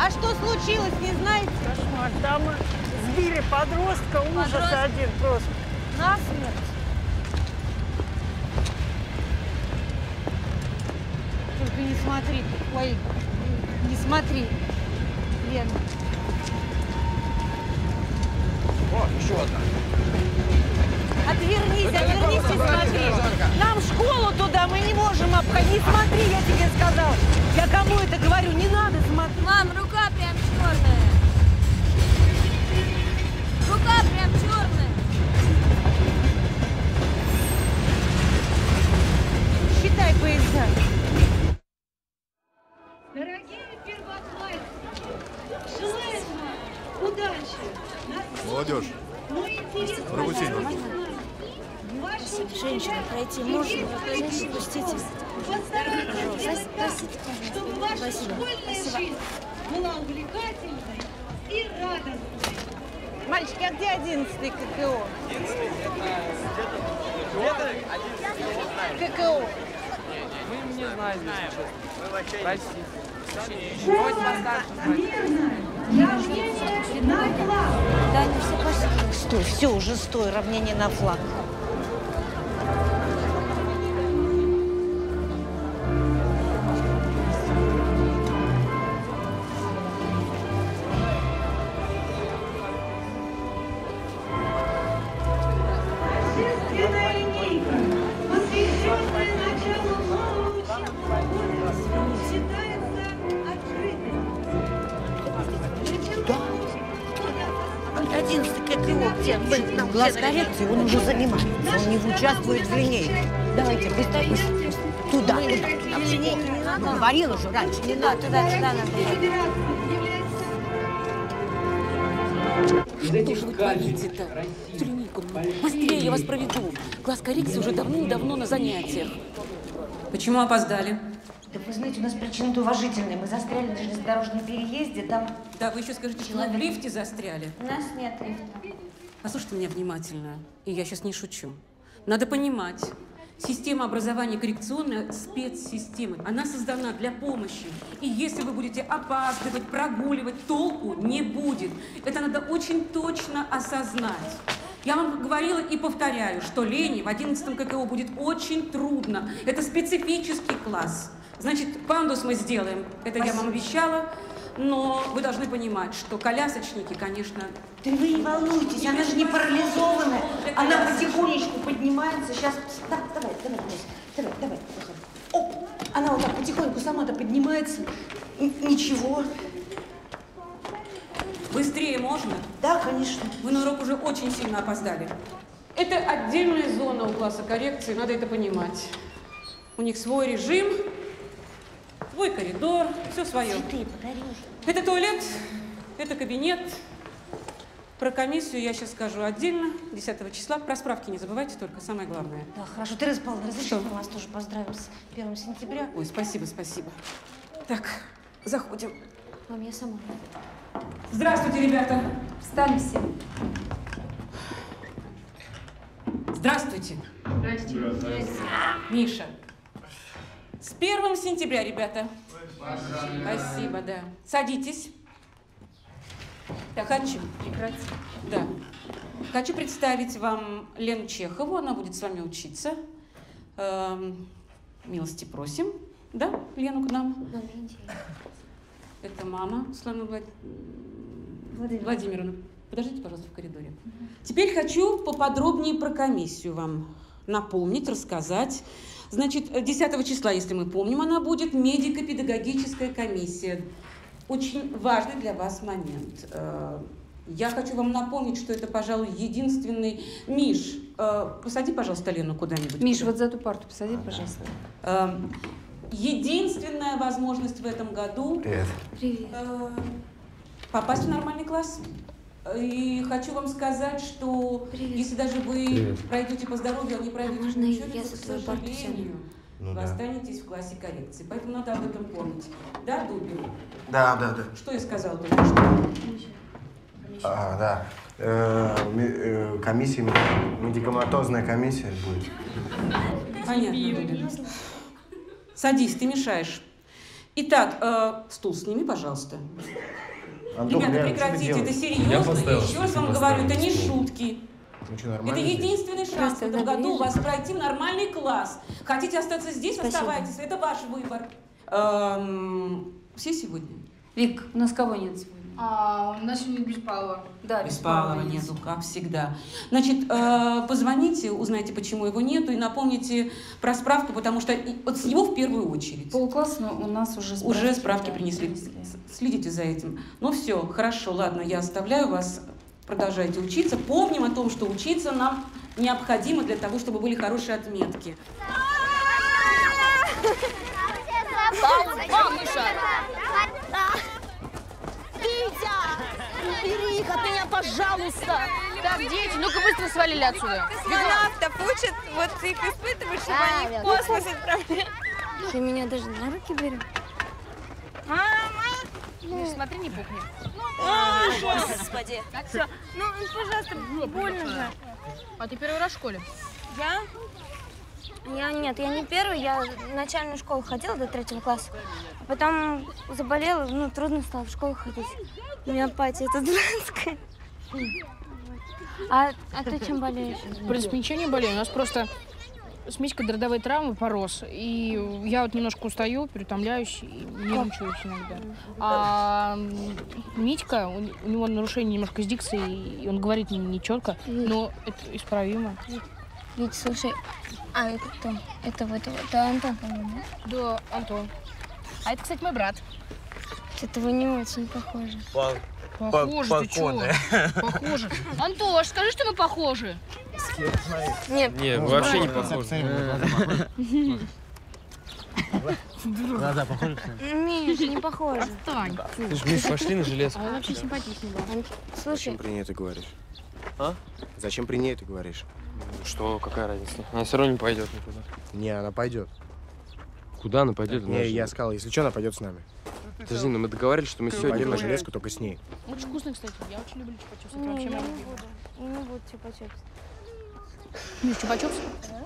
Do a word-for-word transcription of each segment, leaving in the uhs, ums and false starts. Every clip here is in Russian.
А что случилось, не знаете? Кошмар. Там сбили подростка, ужас Подросток? один просто. Насмерть. Только не смотри. Ой, не смотри. Лен. О, еще одна. Отвернись, отвернись и смотри. Нам в школу туда мы не можем обходить. Не смотри, я тебе сказал. Я кому это говорю? Не надо смотреть. Мам, рука прям черная. Рука прям черная. Считай поезда. Дорогие первоклассники, желаю вам удачи. Молодежь, пропустите. Женщина, пройти можно? Пустите. Постарайтесь так, чтобы ваша школьная жизнь была увлекательной и радостной. Мальчики, а где одиннадцатый ККО? одиннадцатый это где-то ККО. мы не знаем. Простите. Равнение на флаг. Да, они все пошли. Стой, все, уже стой, равнение на флаг. Торжественная линейка, посвященная началу нового учебного года, считается открытой. Одиннадцатый ККО, где был глаз коррекции, он уже занимается, он не участвует в линейке. Давайте быстрее, быстрее. Туда, туда. Линейки не надо. Говорил уже раньше, не Да, надо. туда, туда надо. Что же вы творите-то? Линейку, быстрее я вас проведу. Класс коррекции уже давным-давно на занятиях. Почему опоздали? Да вы знаете, у нас причина-то уважительная. Мы застряли на железнодорожном переезде, там... Да, вы еще скажите, что вы в лифте застряли. У нас нет лифта. Послушайте меня внимательно, и я сейчас не шучу. Надо понимать, система образования коррекционная спецсистема. Она создана для помощи. И если вы будете опаздывать, прогуливать, толку не будет. Это надо очень точно осознать. Я вам говорила и повторяю, что Лене в одиннадцатом ККО будет очень трудно. Это специфический класс. Значит, пандус мы сделаем, это я вам обещала. Но вы должны понимать, что колясочники, конечно... Да вы не волнуйтесь, она же не парализованная. Она потихонечку поднимается. Сейчас... Да, давай, давай, давай, давай. Оп! Она вот так потихоньку сама-то поднимается. Н- ничего. Быстрее можно? Да, конечно. Вы на урок уже очень сильно опоздали. Это отдельная зона у класса коррекции, надо это понимать. У них свой режим, свой коридор, все свое. Цветы подари уже. Это туалет, это кабинет. Про комиссию я сейчас скажу отдельно, десятого числа. Про справки не забывайте, только самое главное. Да, хорошо. Тереза Павловна, разрешите, Что? мы вас тоже поздравим с первым сентября. Ой, спасибо, спасибо. Так, заходим. Мам, я сама. Здравствуйте, ребята. Встали все. Здравствуйте. Здравствуйте. Миша. С первым сентября, ребята. Спасибо, да. Садитесь. Так, хочу. Прекрати. Да. Хочу представить вам Лену Чехову. Она будет с вами учиться. Эм, милости просим. Да, Лену к нам. Мам, иди. Это мама Светлана Влад... Владимир. Владимировна. Подождите, пожалуйста, в коридоре. Угу. Теперь хочу поподробнее про комиссию вам напомнить, рассказать. Значит, десятого числа, если мы помним, она будет медико-педагогическая комиссия. Очень важный для вас момент. Я хочу вам напомнить, что это, пожалуй, единственный... Миш, посади, пожалуйста, Лену куда-нибудь. Миш, вот за эту парту посади, пожалуйста. Единственная возможность в этом году... Привет. Привет. Попасть в нормальный класс. И хочу вам сказать, что Привет. если даже вы Привет. пройдете по здоровью, а не пройдете Можно по и учебе, я то, за к твою парту сожалению, Ну вы да. останетесь в классе коррекции. Поэтому надо об этом помнить. Да, Дубин? Да, да, да. Что я сказала только что? А, да. Э, ми- э, комиссия, медикаментозная комиссия будет. Понятно, Дубин. Садись, ты мешаешь. Итак, э, стул сними, пожалуйста. Антон, Ребята, реально, прекратите, что ты это делаешь? серьезно. Я поставил, Еще раз что вам ты говорю, это поставил не стул. шутки. Ну что, Это нормально здесь? единственный шанс в этом году у вас пройти в нормальный класс. Хотите остаться здесь, Спасибо. оставайтесь. Это ваш выбор. Эм, все сегодня? Вик, у нас кого нет сегодня? А, у нас сегодня Беспалова. Да, Беспалова нету, как всегда. Значит, э, позвоните, узнайте, почему его нету, и напомните про справку, потому что и- вот с него в первую очередь. Полкласса, но у нас уже справки. Уже справки да, принесли. принесли. Следите за этим. Ну все, хорошо, ладно, я оставляю вас. Продолжайте учиться. Помним о том, что учиться нам необходимо для того, чтобы были хорошие отметки. Убери их от меня, пожалуйста! Так, дети, ну-ка быстро свалили отсюда. Космонавтов учат, вот их испытывают, чтобы они в космос отправляли. Ты меня даже на руки берешь? Не смотри, не пухни. О, Господи! Все, ну, пожалуйста, больно же. А ты первый раз в школе? Я? Я нет, я не первый, я в начальную школу ходила до третьего класса. А потом заболела, ну, трудно стало в школу ходить. У меня апатия это дурацкая. А, а ты чем болеешь? В принципе, ничего не болею. У нас просто с Митькой родовые травмы, порос. И я вот немножко устаю, переутомляюсь и нервничаюсь иногда. А Митька, у у него нарушение немножко с дикцией, и он говорит нечетко, но это исправимо. Ведь, слушай, а это кто? Это вот, это Антон, по-моему, да? Да, Антон. А это, кстати, мой брат. Что-то вы не очень похожи. Похоже, ты чего? Похоже. Антош, скажи, что мы похожи. Нет. Не, вообще не похоже. Глаза похожи? Миш, не похожи. Отстань. Слушай, Миш, пошли на железку. А он вообще симпатичный был. Слушай, Зачем при ней ты говоришь? А? Зачем при ней ты говоришь? Что, какая разница? Она все равно не пойдет никуда. Не, она пойдет. Куда она пойдет? Она Не, же- я сказал, если что, она пойдет с нами. Подожди, ну мы договорились, что мы сегодня... Пойдем на железку только с ней. Очень вкусно, кстати. Я очень люблю чупа-чупс. Это не, вообще я моя не любимая. буду. Я не буду чупа-чупс. Миш, чупа-чупс?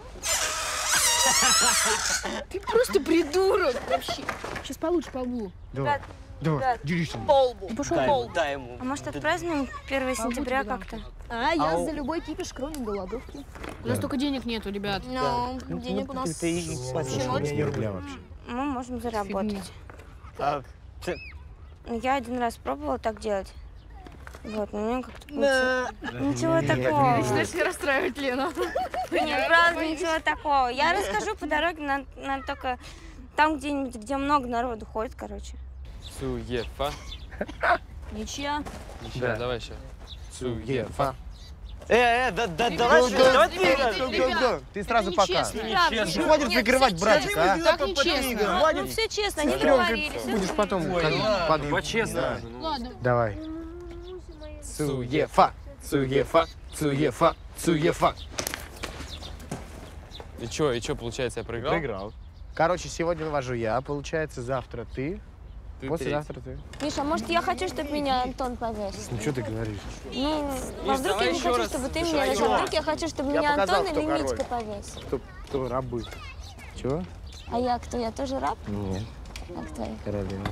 Ты просто придурок вообще. Сейчас получишь по лбу. Давай, давай, дерись. Полбу. Пошел пол. Дай ему. А может, отпразднуем первое сентября как-то? А, я за любой кипиш, кроме голодовки. У нас только денег нету, ребят. Ну, денег у нас Не рубля вообще. мы можем заработать. А, Ну, я один раз пробовала так делать. Вот, но у меня как-то получилось. Ничего такого. Начинаешь расстраивать Лену. Нет, правда, ничего такого. Я расскажу по дороге, на, на только там где-нибудь, где много народу ходит, короче. Суефа. Ничья. Да, давай сейчас. Суефа. Э, э, да, да, давай, давай ты. Ребят, Ты сразу это пока. нечестно. Хватит Нет, закрывать всё братика, а? Так нечестно. Ну, все честно, не Пленкой договорились. будешь потом под- По-честному. Ладно. Давай. Суефа, суефа, суефа, суефа. И чё, и чё, получается, я проиграл? Проиграл. Короче, сегодня вывожу я, получается, завтра ты, Ты послезавтра ты. Миша, может, я хочу, чтобы меня Антон повез? Ну, что ты говоришь? Ну, а вдруг давай я не еще хочу, раз. чтобы ты Слушай, меня а вез, а чё? вдруг я хочу, чтобы Я меня показал, Антон кто или король. Митька повез? Кто, кто рабы? Чего? А я кто? Я тоже раб? Нет, А кто я? Каролина.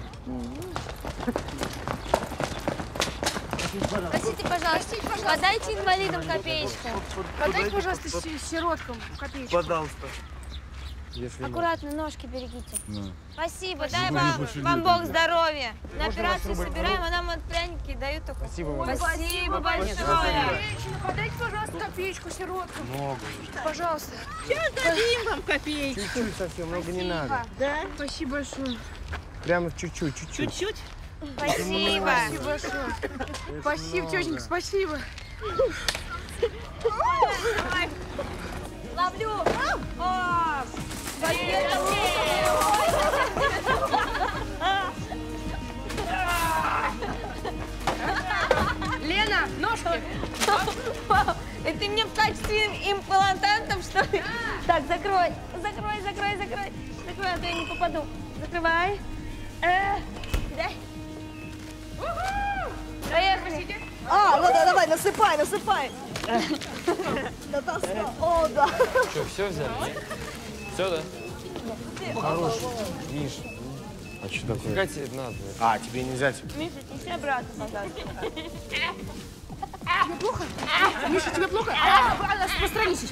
Простите, пожалуйста, подайте инвалидам копеечку. Подайте, пожалуйста, си- сироткам копеечку. Пожалуйста. Если Аккуратно, ножки берегите. Ну. Спасибо, дай вам, вам Бог здоровья. На операцию собираем, а нам вот пряники дают только. Спасибо вам. Спасибо большое. Женщина, подайте, пожалуйста, копеечку сироткам. Много. Пожалуйста. Дадим вам копейки. Чуть-чуть совсем, много не надо. Да? Спасибо большое. Прямо чуть-чуть, чуть-чуть. Чуть-чуть? Спасибо. Спасибо большое. Спасибо, тетенька, спасибо. Ловлю. О, Лена, ножки. Это ты мне в качестве имплантантов, что ли? Так, закрой, закрой, закрой, закрой. Закрой, а то я не попаду. Закрывай. Э, дай. Проехали. А, ну да, давай, насыпай, насыпай. Да, да, о, да. Что, все взяли? Все, да? Хорош, Миш. А что такое? Фига тебе надо. А, тебе нельзя. Типа. Миша, неси обратно, пожалуйста. Тебе плохо? Миша, тебе плохо? Распространись.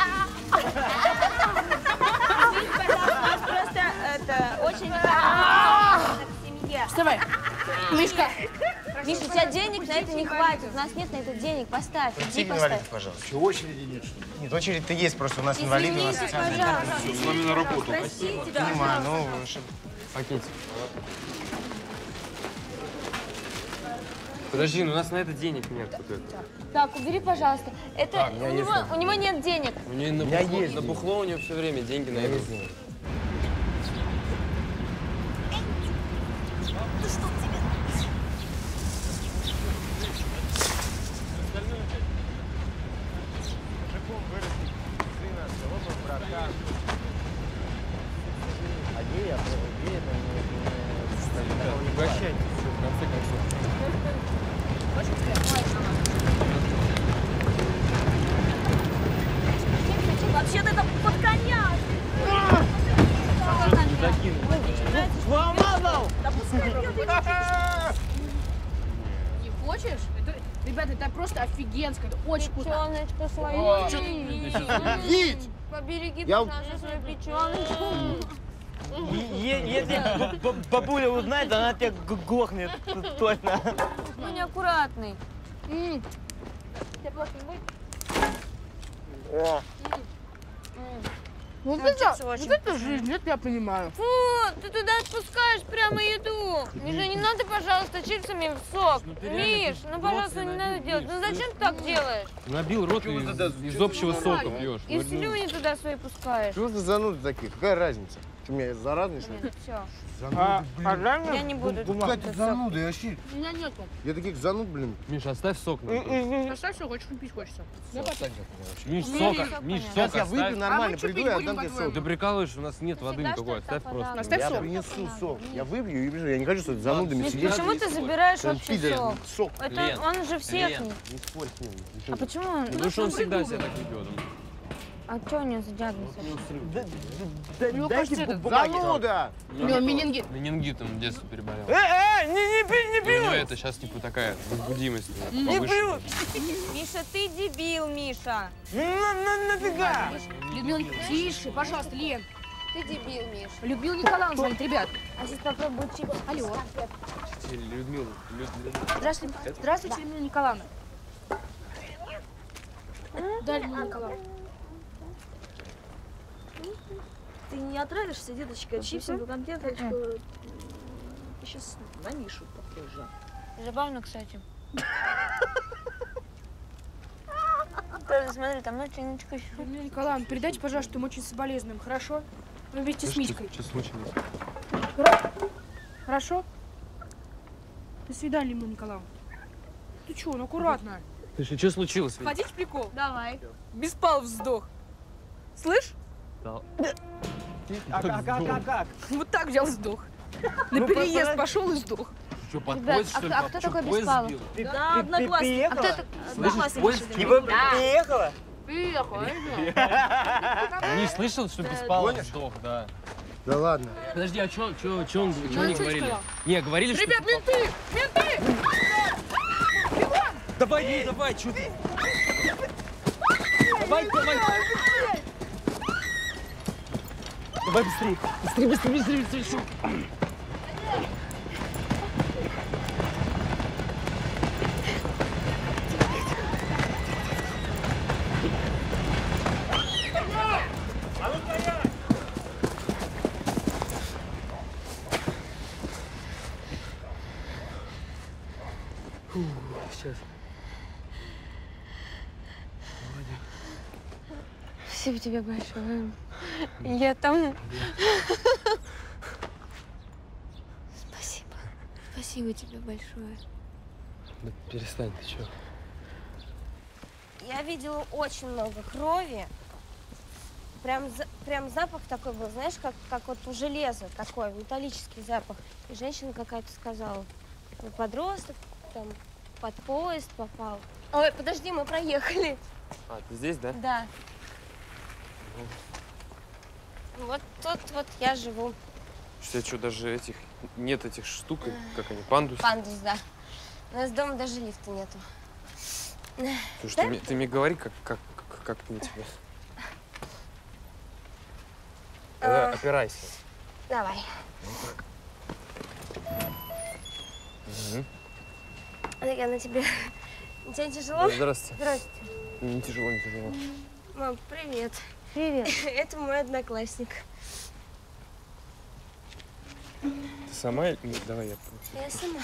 Просто это очень в семье. Вставай. Мишка. Миша, у тебя денег на это не хватит. У нас нет на это денег. Поставь. Простите, Иди инвалидов, поставь. пожалуйста. Что, очереди нет, что ли? Нет, очередь-то есть, просто у нас инвалиды, у нас Извините, социальные. пожалуйста. С вами на работу. Простите, Понимаю, ну, что... Пакетик. Подожди, ну у нас на это денег нет. Вот это. Так, убери, пожалуйста. Это Так, у у, меня него, есть у него нет денег. У нее на, У меня бухло, есть на деньги. бухло у нее все время деньги на это. А геи, а геи это не... Угощайтесь, в конце концов. Вообще-то это под коня. Сломал! Да пускай бьет, Не хочешь? Это, ребята, это просто офигенско. Это очень вкусно. Печеночку свою. Едь! Побереги, Я- пожалуйста, свою печеночку. Если бабуля узнает, она тебя глохнет точно. Ну, неаккуратный. М, Тебе плохо не будет? Вот Ну, это, чипсы вот очень это жизнь, это я понимаю. Фу, ты туда отпускаешь прямо еду. Миша, не надо, пожалуйста, чипсами в сок. Миш, ну, пожалуйста, не надо делать. Ну, зачем ты так делаешь? Набил рот и из, из общего сока пьешь. И слюни туда свои пускаешь. Что за зануды такие? Какая разница? Ты меня заразный, что ли? Нет, все. Зануды, блин. Я не буду. Ну, Катя, зануды, я вообще... У меня нету. Я таких зануд, блин. Миша, оставь сок. нам. Оставь все, хочешь пить хочется. Давай. Миш, Ну, сок, сок, Миш, Сейчас сок я оставь. выпью нормально, А мы что приду и пить отдам будем, тебе по-твоему? сок. Ты прикалываешь, у нас нет воды Всегда никакой, что-то оставь просто. пожалуйста. Оставь Я сок. принесу сок. Я выпью и бежу. Я не хочу, что занудами Миш, сидеть. почему ты забираешь Прям вообще пидор. сок? Сок. Это Лен, он же всех. Лен. не- Не спорь с ним. А почему он? Потому что он всегда себя так ведет. А что у него за диагноз? Ну, кажется, это Зануда! У него менингит. Менингитом в детстве переболел. Э, э, не, не пей, не И у пей! него это сейчас типа такая возбудимость. Не повышенная. Миша, ты дебил, Миша. На, на, нафига? Людмила, тише, пожалуйста, Лен. Ты дебил, Миша. Людмила Николаевна звонит, ребят. А сейчас попробуй чипсы. Алло. Людмила, Людмила. Здравствуйте, здравствуйте, Людмила Николаевна. Да, Людмила Николаевна. Ты не отравишься, деточка, чипсинку, конфеточку. Ты сейчас на Мишу похожа. Забавно, кстати. Правда, смотри, там начиночка еще. Людмила Николаевна, передайте, пожалуйста, что мы очень соболезнуем, хорошо? Вы вместе с Митькой. Что случилось? Хорошо? До свидания, Людмила Николаевна. Ты чё, ну аккуратно. Слушай, что случилось? Хотите прикол? Давай. Беспалов вздох. Слышь? Да. А как, как, как, как? Вот так взял вздох. На Ну, переезд подожди. пошел и сдох. Что, под Ребят, поезд, а что ли? кто- а Под- кто что, такой поезд Беспалов? сбил? Да, одноклассник. А кто это? Одноклассник поезд Миши. Типа Да. приехала? Приехал, Не слышал, что Беспалов сдох, да. Да ладно. Подожди, а что чё, чё, он, чё Ну, они чё говорили? сказал? Не, говорили, что... Ребят, менты! Менты! Давай, ну, давай, что ты? Давай, давай. Давай быстрее. Быстрее, быстрее, быстрее, быстрее. Сейчас. Спасибо тебе большое. Я там... Спасибо. Спасибо тебе большое. Да перестань, ты чё? Я видела очень много крови. Прям, за- прям запах такой был, знаешь, как, как вот у железа такой, металлический запах. И женщина какая-то сказала, «Ну, подросток там под поезд попал. Ой, подожди, мы проехали. А, ты здесь, да? Да. Вот тут вот я живу. Что я что, даже этих нет этих штук, как они, пандус? Пандус, да. У нас дома даже лифта нету. Слушай, Да? ты, мне- ты мне говори, как, как, как мне тебе. Давай, опирайся. Давай. Угу. Так, я на тебе. Тебе тяжело? Здравствуйте. Здравствуйте. Не тяжело, не тяжело. Мам, привет. Привет. Это мой одноклассник. Ты сама? или- Нет, давай я. Я сама.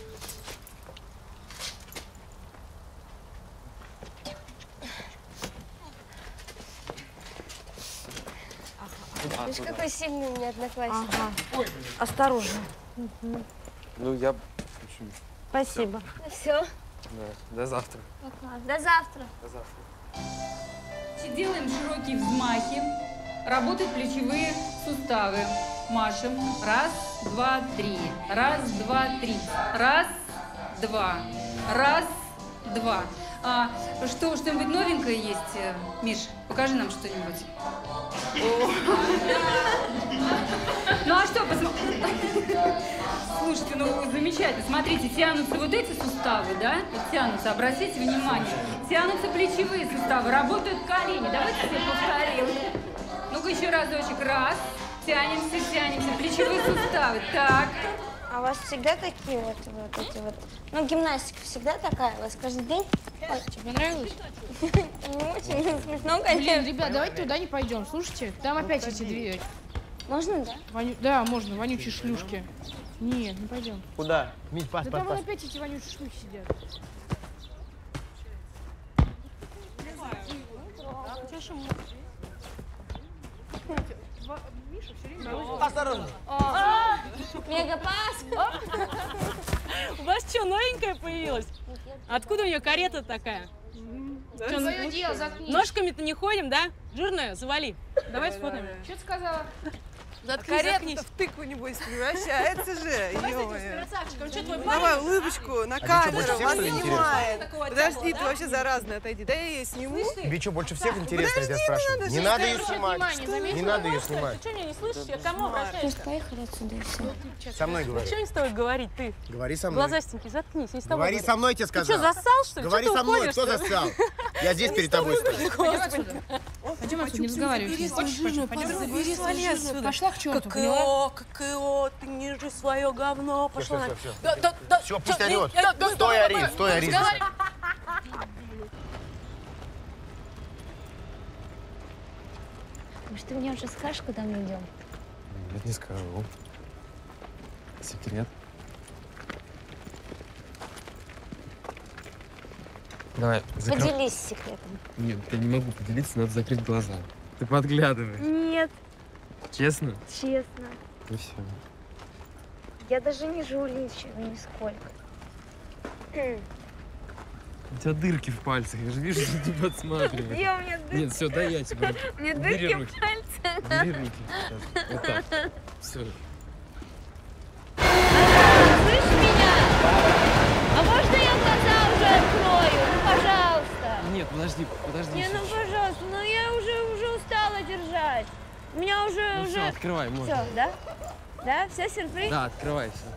А, Видишь, туда. какой сильный у меня одноклассник. Ага. Осторожно. Ну, я... в общем, Спасибо. Ну все. да, до завтра. До завтра. До завтра. Делаем широкие взмахи. Работают плечевые суставы. Машем. Раз, два, три. Раз, два, три. Раз, два. Раз, два. А, что, что-нибудь новенькое есть, э, Миш? Покажи нам что-нибудь. Ну а что, посмотрите. Слушайте, ну замечательно. Смотрите, тянутся вот эти суставы, да? Вот тянутся, обратите внимание. Тянутся плечевые суставы, работают колени. Давайте все повторим. Ну-ка еще разочек. Раз. Тянемся, тянемся. Плечевые суставы. Так. А у вас всегда такие вот, вот эти вот... Ну, гимнастика всегда такая у вас каждый день? Ой, Тебе понравилось? не очень смешно, конечно. Блин, ребят, давайте туда не пойдем, слушайте? Там опять эти две... Можно, да? Воню... Да, можно, вонючие шлюшки. Нет, не пойдем. Куда? Мить, пас, Да пас, там пас. вон опять эти вонючие шлюхи сидят. Осторожно. Мегапас! У вас что, новенькая появилась? Откуда у нее карета такая? Чё, твоё дело, заткнись. Ножками-то не ходим, да? Жирная, завали. Давай сфотаем. Что ты сказала? Заткнись, заткнись. В тыкву, небось, превращается же. Ё-моё. Красавчиком, что твой Давай парень? улыбочку на А ты камеру, что, больше вас всех, что ли, снимает. интересно? Подожди, ты вообще заразная, отойди. Да я ее сниму. Тебе что, больше всех интересно, я тебя спрашиваю? Не надо ее снимать. Не надо ее снимать. Ты что, меня не слышишь? Я к кому Пусть обращаюсь? поехали отсюда и все. Со мной говори. Что мне с тобой говорить, ты? Говори со мной. Глазастенький, заткнись, я с тобой Говори говорю. со мной, тебе Ты сказал. что, зассал, что ли? Говори Чё ты со мной, уходишь, кто что ли? зассал? Я здесь перед тобой стою. Пойдем отсюда. Пойдем отсюда, не разговаривай. Хочешь, пойдем? Пойдем. Пошла к черту, поняла? Какое, ты не жри свое говно. Все, Пошла. все, все. Да, да, да. Все, пусть Чё, орет. я- да, Стой, да, ори, да, стой, да, ори. разговаривай. Может, ты мне уже скажешь, куда мы идем? Нет, не скажу. Секрет. Давай, закрой. Поделись секретом. Нет, я не могу поделиться, надо закрыть глаза. Ты подглядываешь. Нет, Честно? честно. Ну все. Я даже не жульничаю нисколько. У тебя дырки в пальцах, я же вижу, что ты подсматриваешь. Где у меня дырки? Нет, все, дай я тебе. Мне Бери дырки руки. в пальцах. Бери руки. Сейчас. Вот так. Все. Слышь меня? А можно я глаза уже открою? Ну, пожалуйста. Нет, подожди, подожди. Не, ну, пожалуйста, ну я уже, уже устала держать. У меня уже, Ну уже... все, открывай, можно. Все, да? Да? Все, сюрприз? Да, открывай все.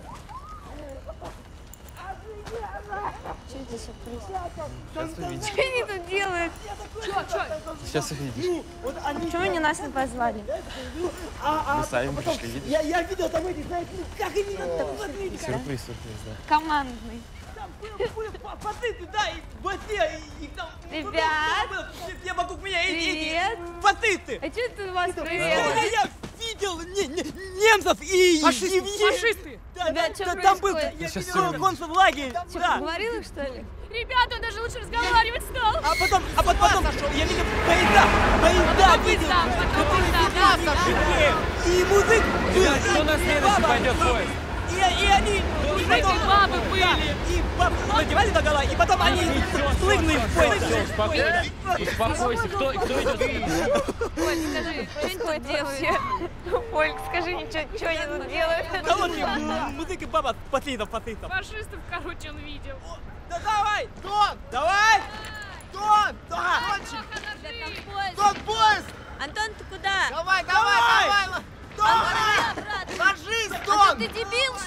Что это сюрприз? Сейчас увидишь. Что они тут делают? Что, что? Сейчас увидишь. Почему они нас не позвали? Мы сами пришли, видишь? Я, я видел там эти, знаете, как они там, смотрите. Сюрприз, сюрприз, да. Командный. Поты да, и в воде, и там... Ребят! Все вокруг меня, и Привет! поты ты! А что это у вас Я, происходит? я видел не- не- немцев и Фашисты, евреев. фашисты. Да, Ребят, да, что да, там был, происходит? я Сейчас видел всё концлагерь. Что, Да. поговорила, что ли? Ребята, он даже лучше разговаривать стал. А потом, а потом, потом я видел поезда, поезда видел, которые и музык был, Кто на и следующий баба пойдет в был. поезд? И, и они, и потом, бабы были. Да, и бабы надевали на гола, и потом они слыгнули в поезд. Успокойся. Успокойся. Кто, кто идет? Оль, скажи, что они тут делают? Оль, скажи, ничего, что они тут делают? Да вот м, музыка баба патритов, патритов. Фашистов, короче, он видел. Да давай, Дон, давай! Дон, да! Дон, поезд! Антон, ты куда? Давай, давай, давай! Дон! Ложись, Дон! Ты дебил,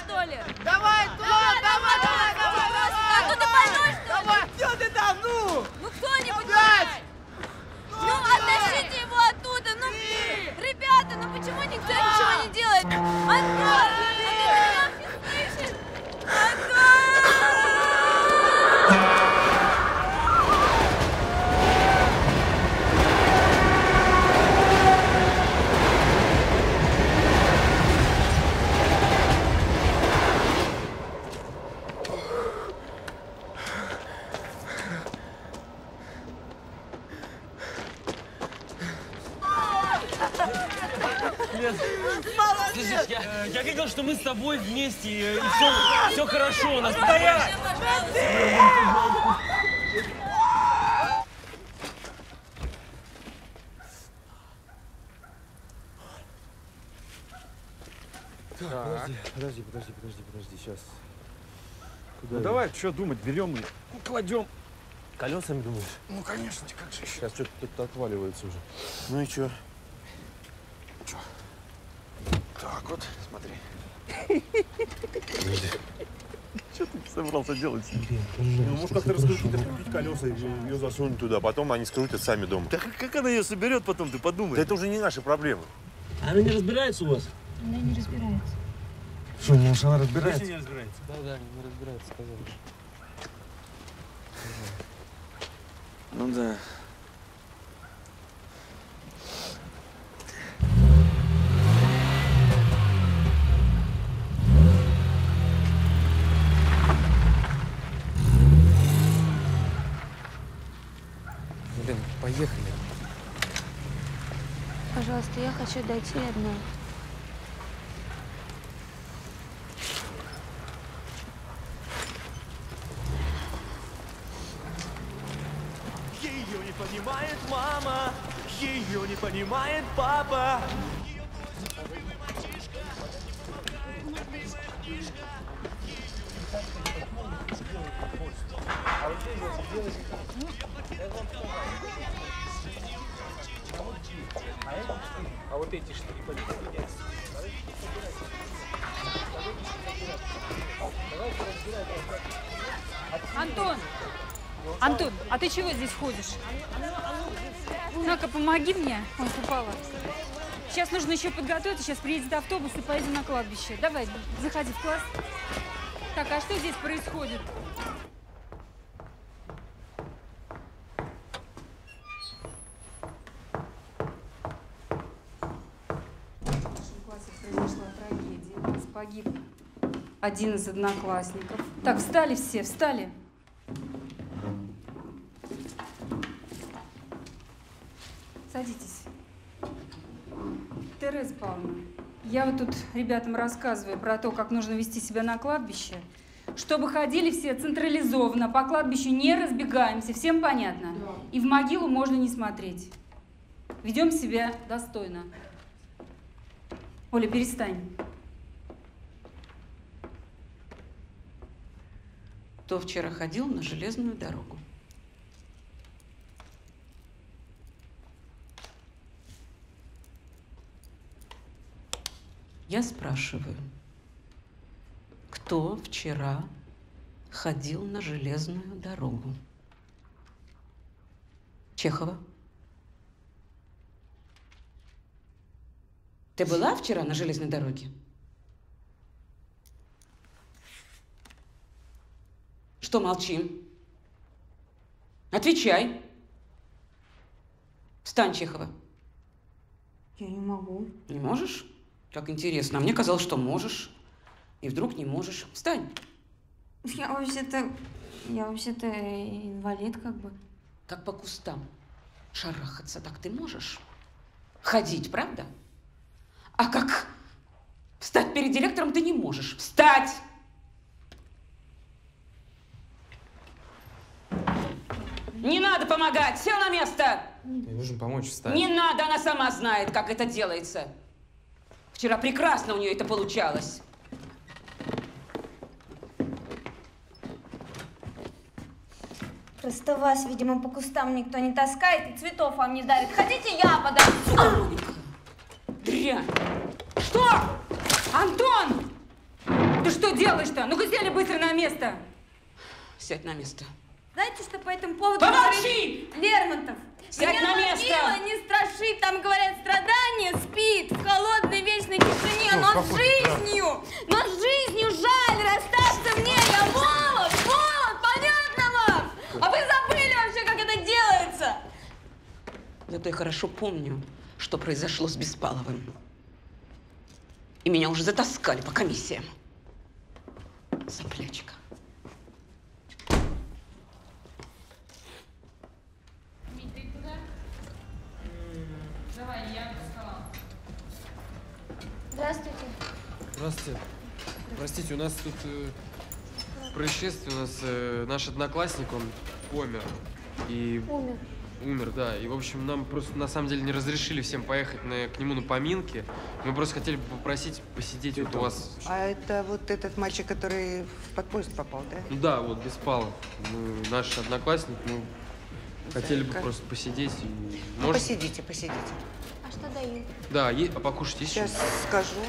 Ну! Ну кто-нибудь! Ну оттащите его оттуда! Ну, ребята, ну почему никто ничего не делает? Антон! А ты меня слышишь? Антон! Слышишь, я, я видел, что мы с тобой вместе, и все, все хорошо у нас. Стоять! Подожди, подожди, подожди, подожди, подожди, сейчас. Куда Ну я? давай, что думать, берем и кладем. Колесами думаешь? Ну конечно, как же еще. Сейчас что-то тут отваливается уже. Ну и что? Что? Так вот, смотри. Подожди. Что ты собрался делать? Ну, может, как-то раскрутить, раскрутить колеса и ее засунуть туда, потом они скрутят сами дома. Да как она ее соберет потом, ты подумай. Да это уже не наши проблемы. Она не разбирается у вас? Она не разбирается. Что, может, она разбирается? Точно не разбирается? Да, да, не разбирается, сказали. Ну да. Блин, поехали. Пожалуйста, я хочу дойти одна. Ее не понимает мама, ее не понимает папа. А вот эти штуки поднимаются. Антон! Антон, а ты чего здесь ходишь? Ну-ка, помоги мне. Ой, упала. Сейчас нужно еще подготовиться. Сейчас приедет автобус и поедем на кладбище. Давай, заходи в класс. Так, а что здесь происходит? В нашем классе произошла трагедия. Погиб один из одноклассников. Так, встали все, встали. Садитесь. Тереза Павловна, я вот тут ребятам рассказываю про то, как нужно вести себя на кладбище, чтобы ходили все централизованно, по кладбищу не разбегаемся, всем понятно? Да. И в могилу можно не смотреть. Ведем себя достойно. Оля, перестань. Кто вчера ходил на железную дорогу? Я спрашиваю, кто вчера ходил на железную дорогу? Чехова? Ты была вчера на железной дороге? Что молчим? Отвечай. Встань, Чехова. Я не могу. Не можешь? Как интересно. А мне казалось, что можешь. И вдруг не можешь. Встань. Я вообще-то... Я вообще-то инвалид как бы. Как по кустам. Шарахаться так ты можешь? Ходить, правда? А как встать перед директором ты не можешь. Встать! Не надо помогать! Сел на место! Ей нужно помочь встать. Не надо, она сама знает, как это делается. Вчера прекрасно у нее это получалось. Просто вас, видимо, по кустам никто не таскает и цветов вам не дарит. Хотите, я подам? Дрянь! Что? Антон! Ты что делаешь-то? Ну-ка сели быстро на место. Сядь на место. Знаете, что по этому поводу Помолчи! говорит Лермонтов? Сядь Меня на место! могила не страшит, там говорят, страдание спит в холодной вечной тишине, Ну, но с спокойно, жизнью, но с жизнью жаль расстаться мне, я молод, молод, понятно вам? А вы забыли вообще, как это делается? Зато я хорошо помню, что произошло с Беспаловым. И меня уже затаскали по комиссиям. Соплячка. Давай, я встала. Здравствуйте. Здравствуйте. Простите, у нас тут э, происшествие. У нас э, наш одноклассник, он помер. И... Умер. Умер, да. И, в общем, нам просто на самом деле не разрешили всем поехать на, к нему на поминки. Мы просто хотели бы попросить посидеть вот у вас. А это вот этот мальчик, который под поезд попал, да? Ну да, вот Беспалов. Мы, наш одноклассник, мы хотели бы Зайка. просто посидеть. И, Ну, может... посидите, посидите. А что дают? Да, е... а покушать есть? Сейчас что-нибудь? скажу.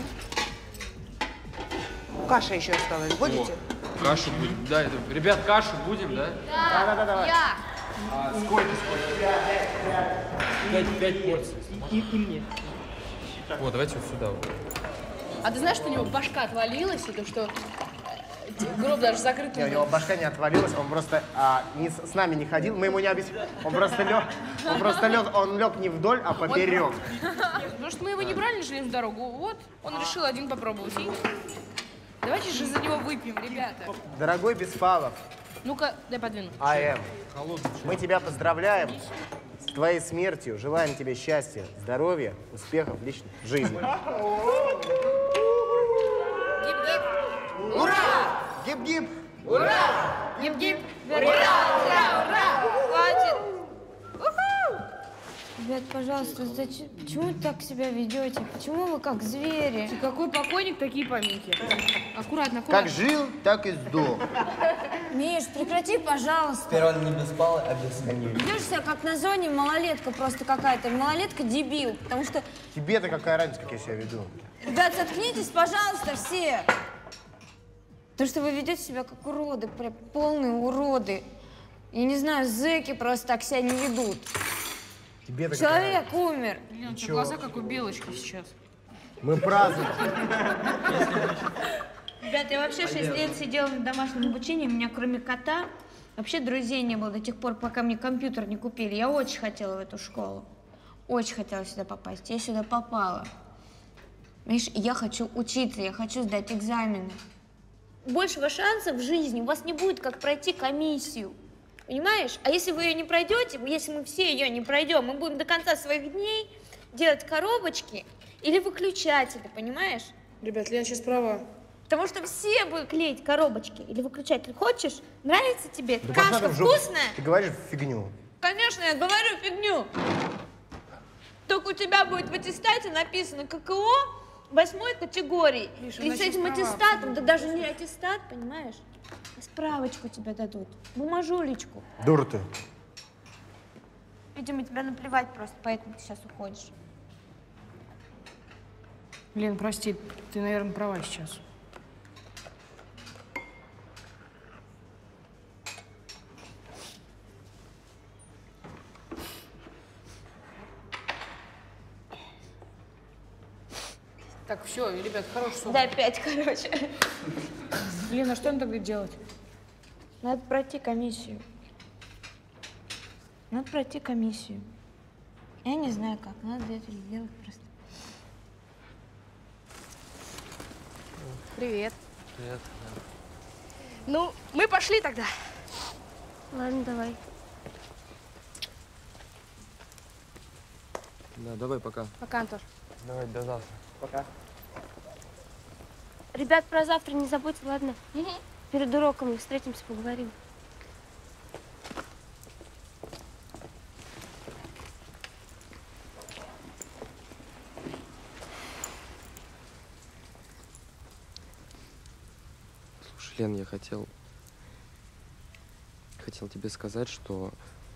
Каша еще осталась. Будете? О, кашу будем. Да, это... ребят, кашу будем, да? Да, да, да, давай. Я. А сколько, сколько? Пять, пять порций. И, и мне. Вот, давайте вот сюда. Вот. А ты знаешь, что у него башка отвалилась, и то, что э, гроб даже закрытый. Не, у него башка не отвалилась, он просто а, не с, с нами не ходил, мы ему не объяснили. Он просто лег, он просто лег, он лег не вдоль, а поперек. Потому что мы его не брали на железную дорогу. Вот, он решил один попробовать. И давайте же за него выпьем, ребята. Дорогой Беспалов, Ну-ка, дай подвину. АМ, мы тебя поздравляем с твоей смертью, желаем тебе счастья, здоровья, успехов в личной жизни. Гип-гип. Ура! Гип-гип! Ура! Гип-гип. Ура, ура, ура! Хватит! Уху! Ребят, пожалуйста, зачем, почему вы так себя ведете? Почему вы как звери? Какой покойник, такие поминки. Аккуратно, аккуратно. Как жил, так и сдох. Миш, прекрати, пожалуйста. Теперь он не Беспалов, а Бесконечный. Ведешь себя как на зоне малолетка просто какая-то. Малолетка дебил, потому что... Тебе-то какая разница, как я себя веду? Ребят, заткнитесь, пожалуйста, все. Потому что вы ведете себя как уроды, прям полные уроды. Я не знаю, зэки просто так себя не ведут. Тебе-то Человек умер. Блин, у тебя глаза как у белочки сейчас. Мы празднуем. Ребят, я вообще шесть лет сидела на домашнем обучении, у меня кроме кота вообще друзей не было до тех пор, пока мне компьютер не купили. Я очень хотела в эту школу. Очень хотела сюда попасть. Я сюда попала. Видишь, я хочу учиться, я хочу сдать экзамены. Большего шанса в жизни у вас не будет, как пройти комиссию. Понимаешь? А если вы ее не пройдете, если мы все ее не пройдем, мы будем до конца своих дней делать коробочки или выключатели, понимаешь? Ребят, Лена сейчас права. Потому что все будут клеить коробочки или выключатель. Хочешь? Нравится тебе? Да Кашка пошла ты в жопу. вкусная? Ты говоришь фигню. Конечно, я говорю фигню. Только у тебя будет в аттестате написано ККО восьмой категории. Миша, И она с сейчас этим права, аттестатом, да даже не аттестат, понимаешь? А справочку тебе дадут, бумажулечку. Дура ты. Видимо, тебя наплевать просто, поэтому ты сейчас уходишь. Лен, прости, ты, наверное, права сейчас. Так, все, ребят, хороший сон. Дай пять, короче. Лена, что нам тогда делать? Надо пройти комиссию. Надо пройти комиссию. Я не знаю как, надо это сделать просто. Привет. Привет. Ну, мы пошли тогда. Ладно, давай. Да, давай, пока. Пока, Антош. Давай, до завтра. Пока. Ребят, про завтра не забудьте, ладно? Угу. Перед уроком мы встретимся, поговорим. Слушай, Лен, я хотел... Хотел тебе сказать, что...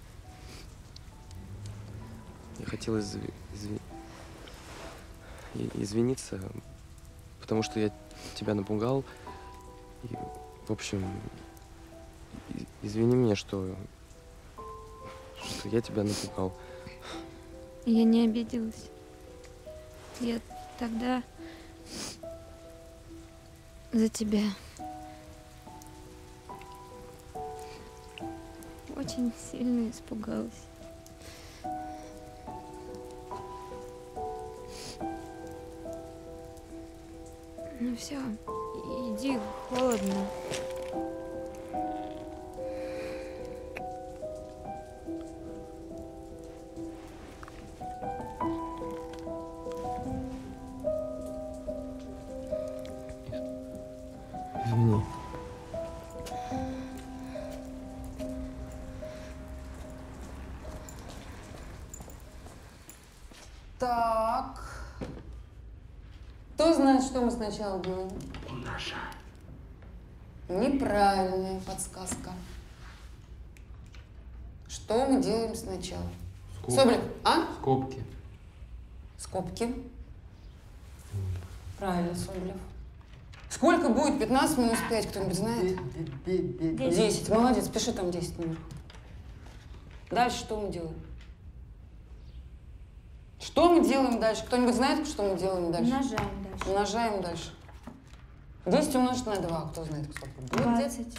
Я хотел изв... изв... и- извиниться, потому что я тебя напугал. И, в общем, и- Извини меня, что... что я тебя напугал. Я не обиделась. Я тогда за тебя очень сильно испугалась. Ну все, иди, холодно. Извини. Так. Кто знает, что мы сначала делаем? Умножаем. Неправильная подсказка. Что мы делаем сначала? Скобки. Соболев, а? Скобки. Скобки. Правильно, Соболев. Сколько будет пятнадцать минус пять, кто-нибудь знает? десять. Молодец, пиши там десять наверху. Дальше что мы делаем? Что мы делаем дальше? Кто-нибудь знает, что мы делаем дальше? Умножаем дальше. Умножаем дальше. десять умножить на два. Кто знает, сколько будет? двадцать.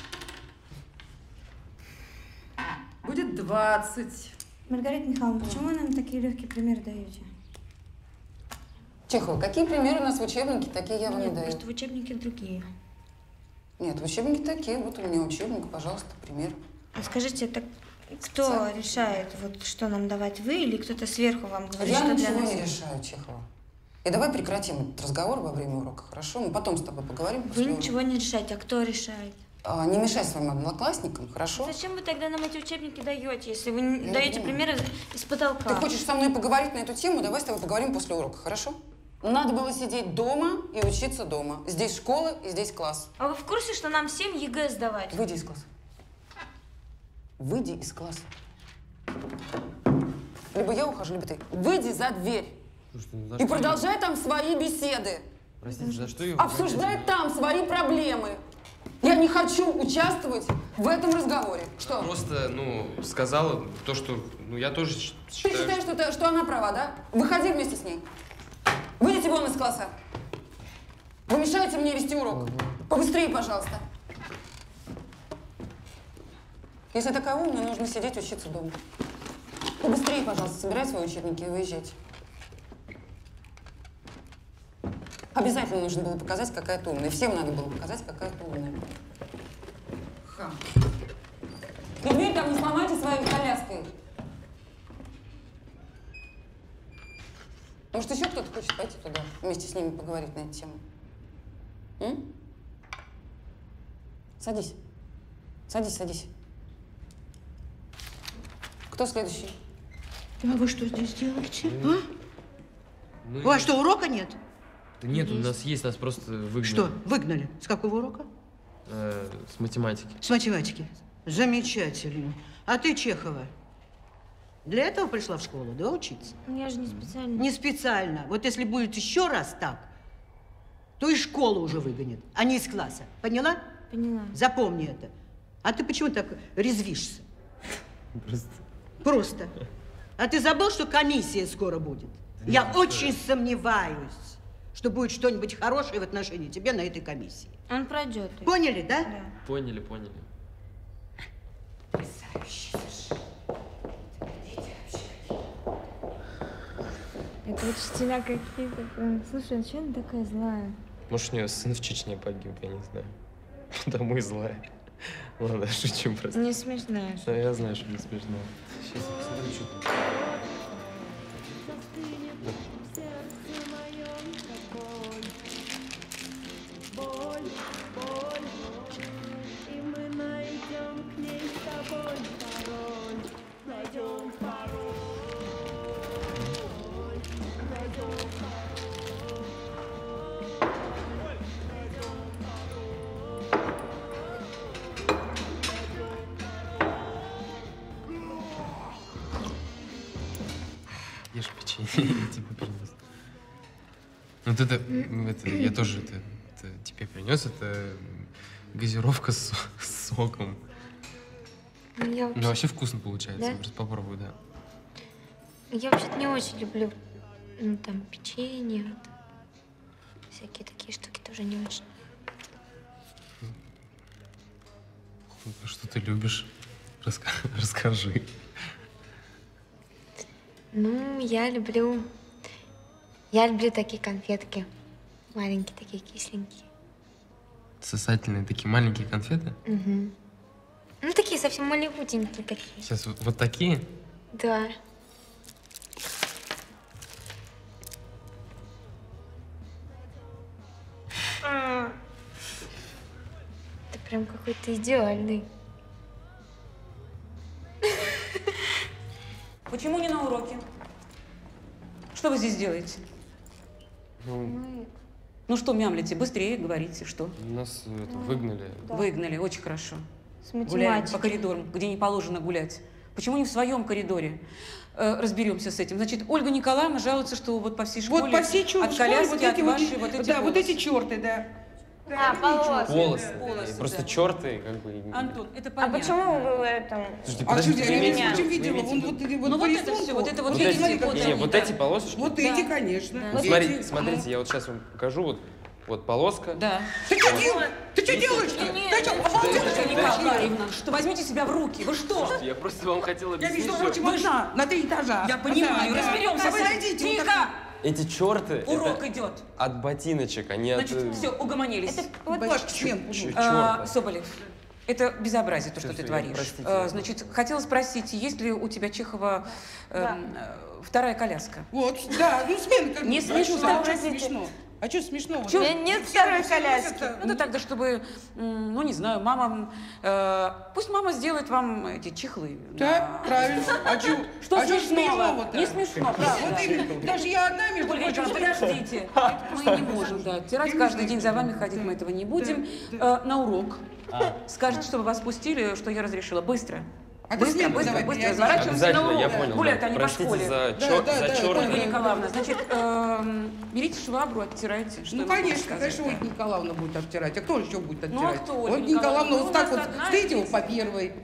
Будет двадцать. Маргарита Михайловна, почему вы нам такие легкие примеры даете? Чехова, какие примеры у нас в учебнике, такие я вам не Нет, даю. просто в учебнике другие. Нет, в учебнике такие. Вот у меня учебник, пожалуйста, пример. А скажите, так кто Специально. решает, вот что нам давать, вы или кто-то сверху вам говорит, Я что для ничего нас? не решаю, Чехова. И давай прекратим этот разговор во время урока, хорошо? Мы потом с тобой поговорим. Вы после ничего не решаете, а кто решает? А, не мешай своим одноклассникам, хорошо? Зачем вы тогда нам эти учебники даете, если вы не Я даете не примеры из потолка? Ты хочешь со мной поговорить на эту тему? Давай с тобой поговорим после урока, хорошо? Надо было сидеть дома и учиться дома. Здесь школа и здесь класс. А вы в курсе, что нам всем ЕГЭ сдавать? Выйди из класса. Выйди из класса. Либо я ухожу, либо ты. Выйди за дверь. Слушайте, ну за И что продолжай там свои беседы. Простите, за что ее... Обсуждай там свои проблемы. Я не хочу участвовать в этом разговоре. Что? Просто, ну, сказала то, что... Ну, я тоже щ- Ты считаю... считаешь, что, ты- что она права, да? Выходи вместе с ней. Выйдите вон из класса. Вы мешаете мне вести урок. Побыстрее, пожалуйста. Если такая умная, нужно сидеть учиться дома. Побыстрее, пожалуйста, собирай свои учебники и выезжайте. Обязательно нужно было показать, какая ты умная. Всем надо было показать, какая ты умная. Хам. И дверь там не сломайте своей коляской. Может, еще кто-то хочет пойти туда, вместе с ними поговорить на эту тему? М? Садись. Садись, садись. Кто следующий? А вы что здесь делаете? Ну, А? Ну, У вас что, урока нет? Да нет, у нас есть, нас просто выгнали. Что, выгнали? С какого урока? Э, с математики. С математики. Замечательно. А ты, Чехова, для этого пришла в школу, да, учиться? Я же не специально. Не специально. Вот если будет еще раз так, то из школы уже выгонят, а не из класса. Поняла? Поняла. Запомни это. А ты почему так резвишься? Просто... Просто. А ты забыл, что комиссия скоро будет? Я нет, очень сомневаюсь, что будет что-нибудь хорошее в отношении тебя на этой комиссии. Он пройдет. Поняли, да? Да. Поняли, поняли. Это учителя какие-то. Слушай, а чего она такая злая? Может, у нее сын в Чечне погиб, я не знаю. Потому и злая. Ладно, шучу просто. Не смешная. Да, я знаю, что не смешно. Сейчас я посмотрю, что там. Ешь печенье, я тебе принес. Вот это, это я тоже это, это тебе принес, это газировка с, с соком. Я вообще... Ну, вообще вкусно получается. Да? Просто попробуй, да. Я вообще-то не очень люблю, ну, там, печенье, вот. Всякие такие штуки тоже не очень. Что ты любишь? Раска... Расскажи. Ну, я люблю... Я люблю такие конфетки. Маленькие такие, кисленькие. Сосательные такие маленькие конфеты? Угу. Ну, такие совсем малюсенькие такие. Сейчас вот, вот такие? Да. Ты прям какой-то идеальный. Почему не на уроке? Что вы здесь делаете? Ну, Ну что мямлите? Быстрее говорите, что? нас это, выгнали. Выгнали, очень хорошо. С Гуляем математики. по коридорам, где не положено гулять. Почему не в своем коридоре? Э, разберемся с этим. Значит, Ольга Николаевна жалуется, что вот по всей школе, Вот по всей чё- от школе коляски, вот эти от вот, вашей, вот эти да, вот полосы. эти черты, да. А, полосы. Полосы. Полосы, Просто да. черты, как бы. и- Антон, это А понятно. почему вы в этом? Слушайте, А подождите, что, вы я имеете не в виду- видела, вы вон имеете в вот, виду- вот, Ну по вот это рисунку. все, вот это вот Вот видите, эти, вот не, они, вот да. эти полосочки? Вот Да. эти, конечно. Да. Вот Эти. смотрите, смотрите, я вот сейчас вам покажу, вот, вот полоска. Да. Ты что делаешь? Ты что делаешь-то? Ты что, Ольга Николаевна, что возьмите себя в руки, вы что? Я просто вам хотел Я, объяснить, между что прочим, одна, на три этажа. Я понимаю, Да, да. разберемся А с вы этим. зайдите, вот Тихо! так. эти черты Урок это идет. от ботиночек, они от... Значит, все, угомонились. Это вот Башки член. Ч- А, черта. Соболев, это безобразие, то, что Всё, ты всё, творишь. простите, А, я- Значит, хотела спросить, есть ли у тебя, Чехова, эм, э, вторая коляска? Вот, да, ну смена как Не будто. А что, смешно. а что смешно? А что смешного? Чё? У меня нет второй коляски. Ну, да тогда, чтобы, м, ну, не знаю, мама... э, пусть мама сделает вам эти чехлы. Да, на- правильно. А что Что а чё смешного? смешного-то? Не смешно, правда. Вот именно. Даже я одна, между Ольга прочим, Ильичевна, подождите. Мы не можем, да. Тирать каждый день за вами ходить, мы этого не будем. Э, На урок. Скажите, чтобы вас пустили, что я разрешила. Быстро. А ты Быстро, смену быстро, давай быстро. переоденешь. Разворачиваемся на Обязательно, я урок. понял. Гулять да. они по Простите школе. за, Да, чер- да, за да, черты. Ольга Николаевна, значит, эм, берите швабру, оттирайте. Что Ну, я могу конечно, сказать, конечно, да. Ольга Николаевна будет обтирать. А кто еще будет Ну, а обтирать? кто, Ольга Ольга Николаевна Николаевна? вот Ну, так у вот нас одна с третьего есть. по первой.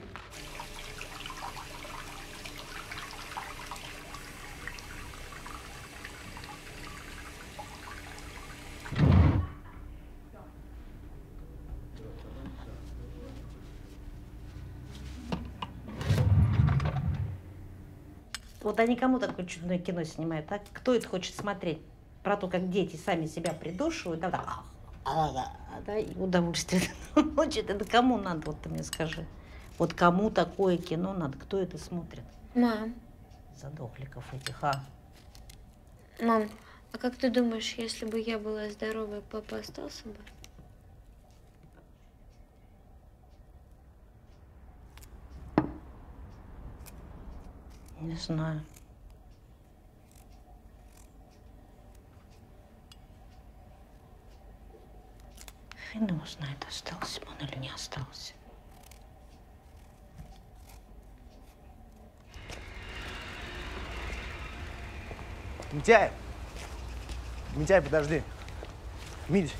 Вот они кому такое чудное кино снимают, а? Кто это хочет смотреть? Про то, как дети сами себя придушивают, да, да, а, да, да, и удовольствие получат. Это кому надо, вот ты мне скажи. Вот кому такое кино надо, кто это смотрит? Мам, Задохликов этих, а? мам, а как ты думаешь, если бы я была здоровая, папа остался бы? Не знаю. Хрен его знает, остался бы он или не остался. Митяй! Митяй, подожди. Мить.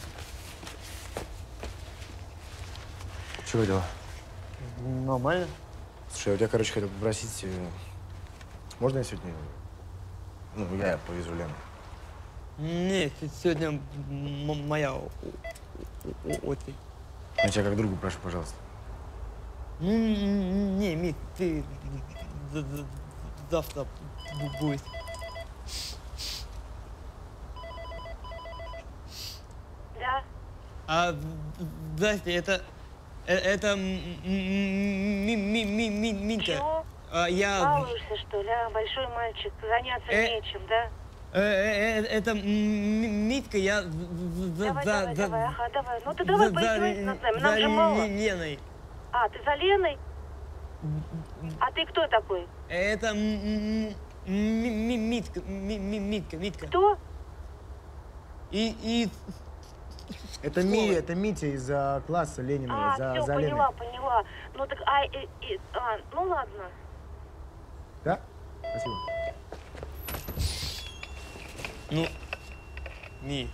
Чего дела? Нормально. Слушай, я у тебя, короче, хотел попросить, э, можно я сегодня, ну, я повезу Лену? Нет, сегодня м- моя о- о- о- очередь. Я тебя как другу прошу, пожалуйста. Ну, н- не, Мик, ты з- з- завтра бу- будешь. Да. А, здрасте, это, э- это м- м- ми- ми- ми- ми- Минка. Чего? А, я, Балуешься, что ли, а? Большой мальчик, заняться Э, нечем, да? э, э, э, это м- м- Митка, я за, за, Давай, за, давай, за- давай, ага, давай. Ну ты давай за- поясни за- над нами, за нам же мало. Леной. А, ты за Леной? А ты кто такой? Это м- м- ми- ми- Митка, ми- ми- Митка, Митка. Кто? И, и Это Ми, это Митя из а, класса Ленина, А, за, все, за Леной. поняла, поняла. Ну так, а, и, и- а, ну ладно. Да? Спасибо. Ну, Ми.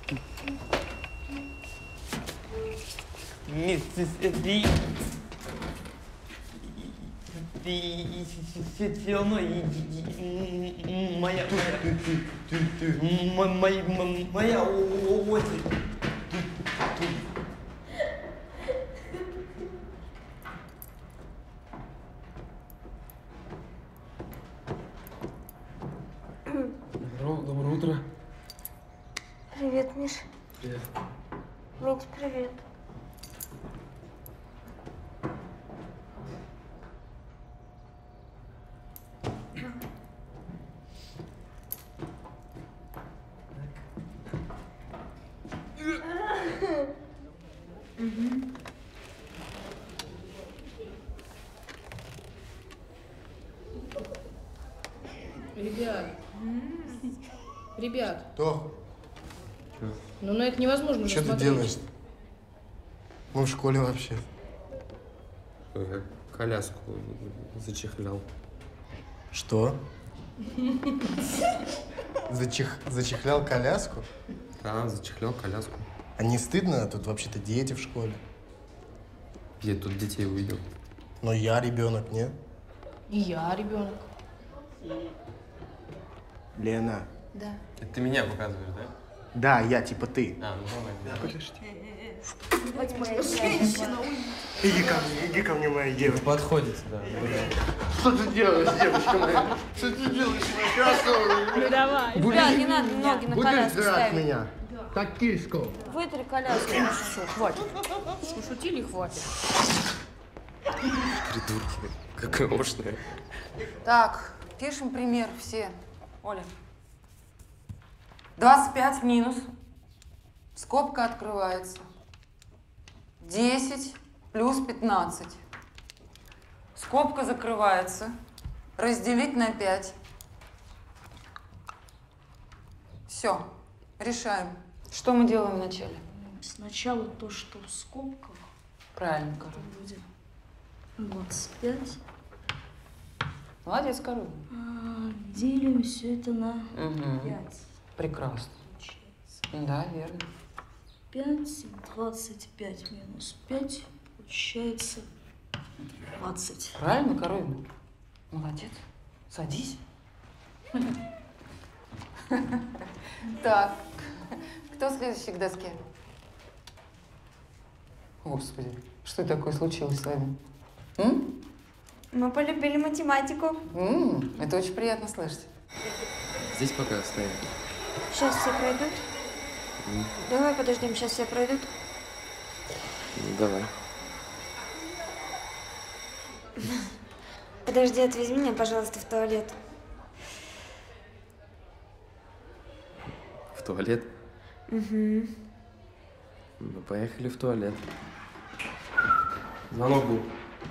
Ми, ты, ты, ты все равно моя, моя, моя очередь. Доброе утро. Привет, Миш. Привет. Мить, привет. Ребят. Ребят. Что? Ну на это невозможно Что ты смотреть. делаешь? Мы в школе вообще. Я коляску зачехлял. Что? Зачих... Зачехлял коляску? Да, зачехлял коляску. А не стыдно? Тут вообще-то дети в школе. Я тут детей увидел. Но я ребенок, нет? И я ребенок. Лена. Да. Это ты меня показываешь, да? Да, я типа ты. А, ну давай. Подожди. Вот моя женщина. Иди ко мне, иди ко мне, моя девочка. Подходите, да. Что ты делаешь, девочка моя? Что ты делаешь, моя? Ну давай. Ребят, не надо ноги на Будешь коляску драть ставить. меня? Как кишку. Вытри коляску. Все, хватит. Пошутили, хватит. Придурки. Какая ошлая. Так, пишем пример все. Оля. двадцать пять минус. Скобка открывается. десять плюс пятнадцать. Скобка закрывается. Разделить на пять. Все. Решаем. Что мы делаем вначале? Сначала то, что в скобках. Правильно, Король. Будет двадцать пять. Молодец, Король. А, делим все это на Угу. пять. Прекрасно. Да, верно. пять, двадцать пять минус пять, получается двадцать. Правильно, Король? Молодец. Садись. Так, кто следующий к доске? Господи, что такое случилось с вами? М? Мы полюбили математику. М, это очень приятно слышать. Здесь пока стоим. Сейчас все пройдут. М, Давай подождем, сейчас все пройдут. ну, давай. Подожди, отвези меня, пожалуйста, в туалет. В туалет? Угу. Ну, поехали в туалет. Звонок был.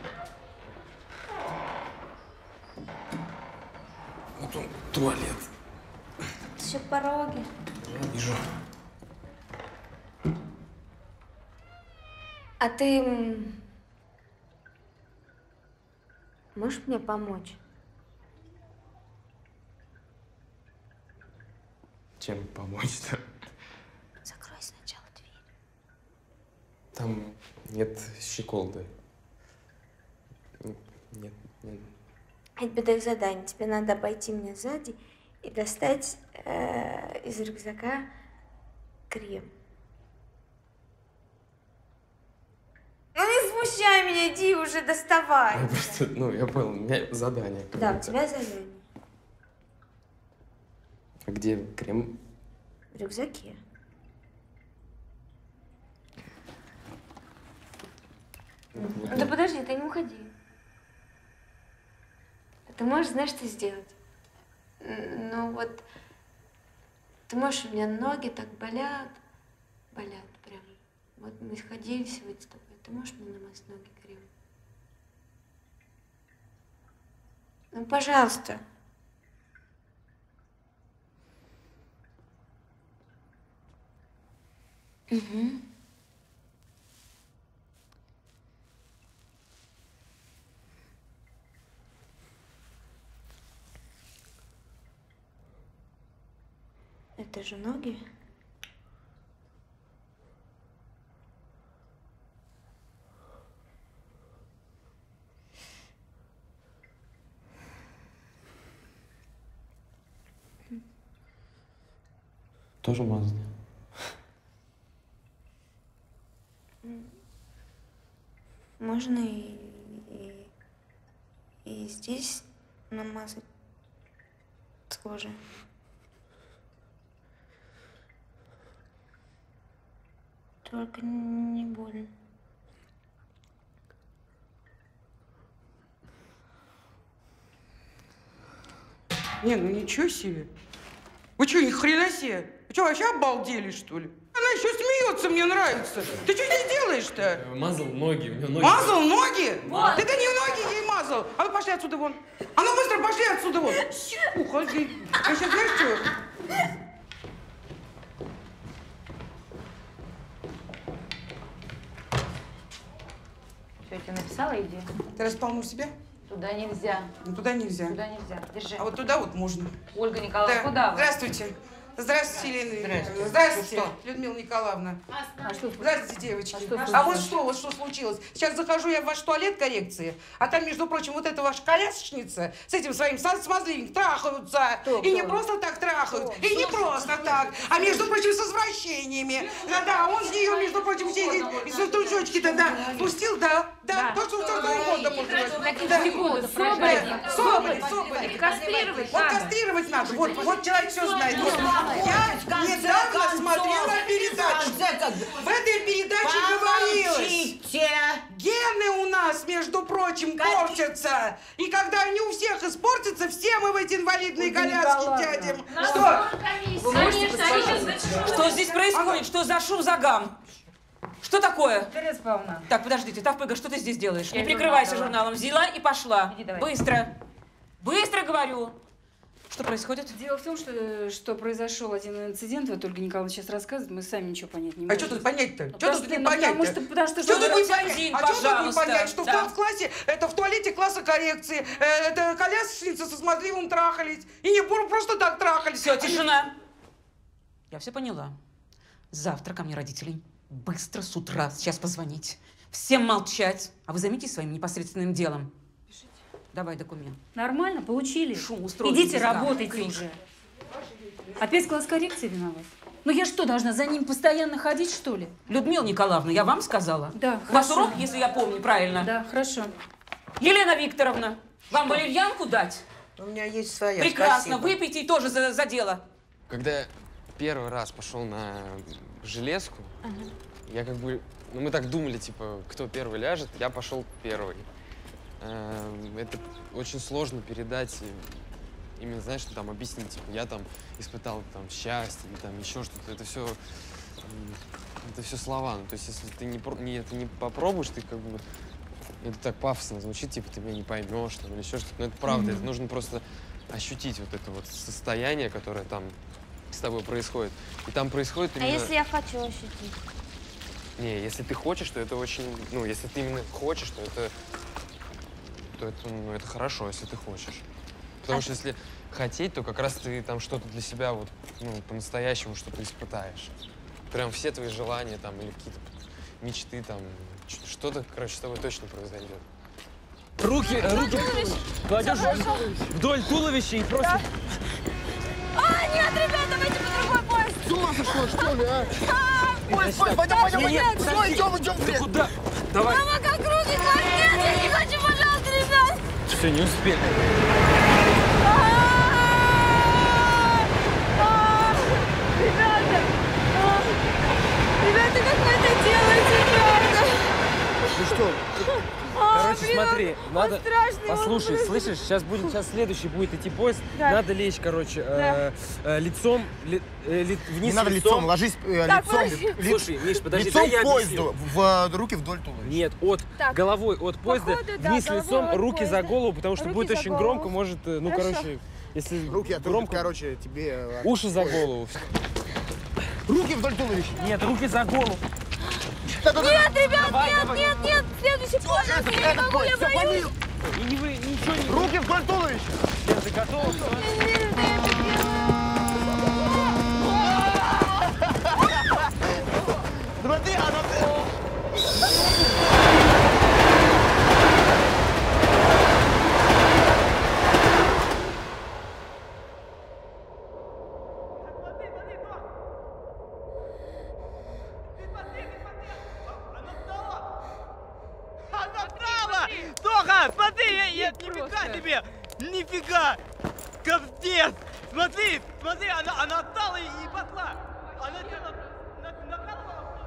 Вот он, туалет. Еще пороги. Я вижу. А ты м, можешь мне помочь? Чем помочь-то? Закрой сначала дверь. Там нет щеколды. Нет, нет. Это будет задание. Тебе надо обойти меня сзади и достать э, из рюкзака крем. Ну не смущай меня, иди уже, доставай. Я просто, ну, я понял, у меня задание. Да, у какое-то. тебя задание. А где крем? В рюкзаке. Вот, Да подожди, ты не уходи. Ты можешь, знаешь, что сделать? Н- Ну вот, ты можешь, у меня ноги так болят, болят прям. Вот мы ходили сегодня с тобой, ты можешь мне намазать ноги крем? Ну, пожалуйста. Угу. Это же ноги. Тоже мазать? Можно и, и, и здесь намазать тоже. Только не больно. Не, ну ничего себе. Вы что, ни хрена себе? Вы что, вообще обалдели, что ли? Она еще смеется, мне нравится. Ты что здесь делаешь-то? Мазал ноги, у него ноги. Мазал ноги? Вот. Да ты не ноги ей мазал. А вы пошли отсюда вон. А ну быстро пошли отсюда вон. Уходи. Я сейчас знаешь что? Все, я тебе написала, иди. Ты располнул себя? Туда нельзя. Ну, туда нельзя. Туда нельзя. Держи. А вот туда вот можно. Ольга Николаевна, Да. куда вы? Здравствуйте. Здравствуйте, Елена. Здравствуйте. Здравствуйте, Что? Людмила Николаевна. А что? Здравствуйте, девочки. А что А, случилось? вот что, вот что случилось. Сейчас захожу я в ваш туалет коррекции, а там, между прочим, вот эта ваша колясочница с этим своим смазливым трахаются. Кто, и не кто? просто так трахают, Кто? и не Что? просто так, а между прочим, с извращениями. Да-да, он с нее, между прочим, все эти сутужочки-то, да, пустил, да, да, то, что что угодно может быть. Да. Соболев, Соболев, Соболев. Кастрировать Вот надо. кастрировать надо. Вот, вот человек все знает. Вот. Я недавно смотрела передачу. В этой передаче говорилось, гены у нас, между прочим, портятся. И когда они у всех испортятся, все мы в эти инвалидные коляски тянем. Что? Что здесь происходит? Что за шум, за гам? Что такое? Тереза Павловна. Так, подождите, Тавпыга, что ты здесь делаешь? Я Не прикрывайся журнал журналом. Взяла и пошла. Иди давай. Быстро. Быстро говорю. Что происходит? Дело в том, что, что произошел один инцидент, вот Ольга Николаевна сейчас рассказывает, мы сами ничего понять не А можем. что тут понять-то? Ну, Что тут не ну, потому понять-то? что- потому что- Что тут не Что понять? один, А что тут не пожалуйста? понять? Что в Да. том классе, это в туалете класса коррекции, э, это колясочница со смазливым трахались. И не пор- просто так трахались. Все, тишина. Я все поняла. Завтра ко мне родителей. Быстро с утра сейчас позвонить. Всем молчать. А вы займитесь своим непосредственным делом. Пишите. Давай документ. Нормально, получили. Шум устроили. Идите, здесь, да. работайте Крик. уже. Опять класс коррекции виноват? Ну я что, должна за ним постоянно ходить, что ли? Людмила Николаевна, я вам сказала? Да, У вас хорошо. урок, если я помню правильно? Да, хорошо. Елена Викторовна, вам валерьянку дать? У меня есть своя. Прекрасно, спасибо. выпейте и тоже за, за дело. Когда я первый раз пошел на железку, я как бы, ну мы так думали, типа, кто первый ляжет, я пошел первый. Эм, Это очень сложно передать, и именно, знаешь, что там объяснить, типа, я там испытал там счастье или там еще что-то. Это все, это все слова. Ну, то есть, если ты не, про- не, это не попробуешь, ты как бы, это так пафосно звучит, типа, ты меня не поймешь там, или еще что-то. Но это правда, Мгм. это нужно просто ощутить вот это вот состояние, которое там с тобой происходит. И там происходит А именно... если я хочу ощутить? Не, если ты хочешь, то это очень... Ну, если ты именно хочешь, то это... То это, ну, это хорошо, если ты хочешь. Потому А что если хотеть, то как раз ты там что-то для себя вот, ну, по-настоящему что-то испытаешь. Прям все твои желания там или какие-то мечты там, ч- что-то, короче, с тобой точно произойдет. Руки, э, руки кладешь вдоль туловища и просто... А, нет, ребят, давайте по другой поезд. С ума сошла, что ли, а? Поезд, поезд, пойдем, пойдем, нет, пойдем. нет, Все, подожди. идем, идем, Ты вперед. куда? Давай. Мама, как руки хватит, я не хочу, пожалуйста, ребят. Все, не успели. Ребята, а, ребята, как вы это делаете, правда? Ну что? А, Короче, блин, смотри, он надо... страшный, он Послушай, ужасный. слышишь, сейчас будет, сейчас следующий будет идти поезд. Да. Надо лечь, короче, э, э, лицом, ли- э, ли- вниз Не надо лицом, ложись э, Так, лицом. подожди. ли- Слушай, Миш, подожди, лицом дай я к поезду, объясню. в, в руки вдоль туловища. Нет, от Так. головой, от поезда, Походу, да, вниз головой лицом, от руки за поезда. голову, потому что Руки будет за очень голову. громко, может, э, ну, Хорошо. короче, если Руки от громко, короче, тебе... э, уши за поезд. голову. Руки вдоль туловища. Нет, руки за голову. Нет, ребят, нет, нет, нет, следующий поезд, я не могу, я боюсь. И не вы, ничего не... Руки вдоль туловища. Лен, ты готова? Смотри, она... Нифига! Капец! Смотри, смотри, она, она отстала и, и пошла. Она тебя на, на, накалывала?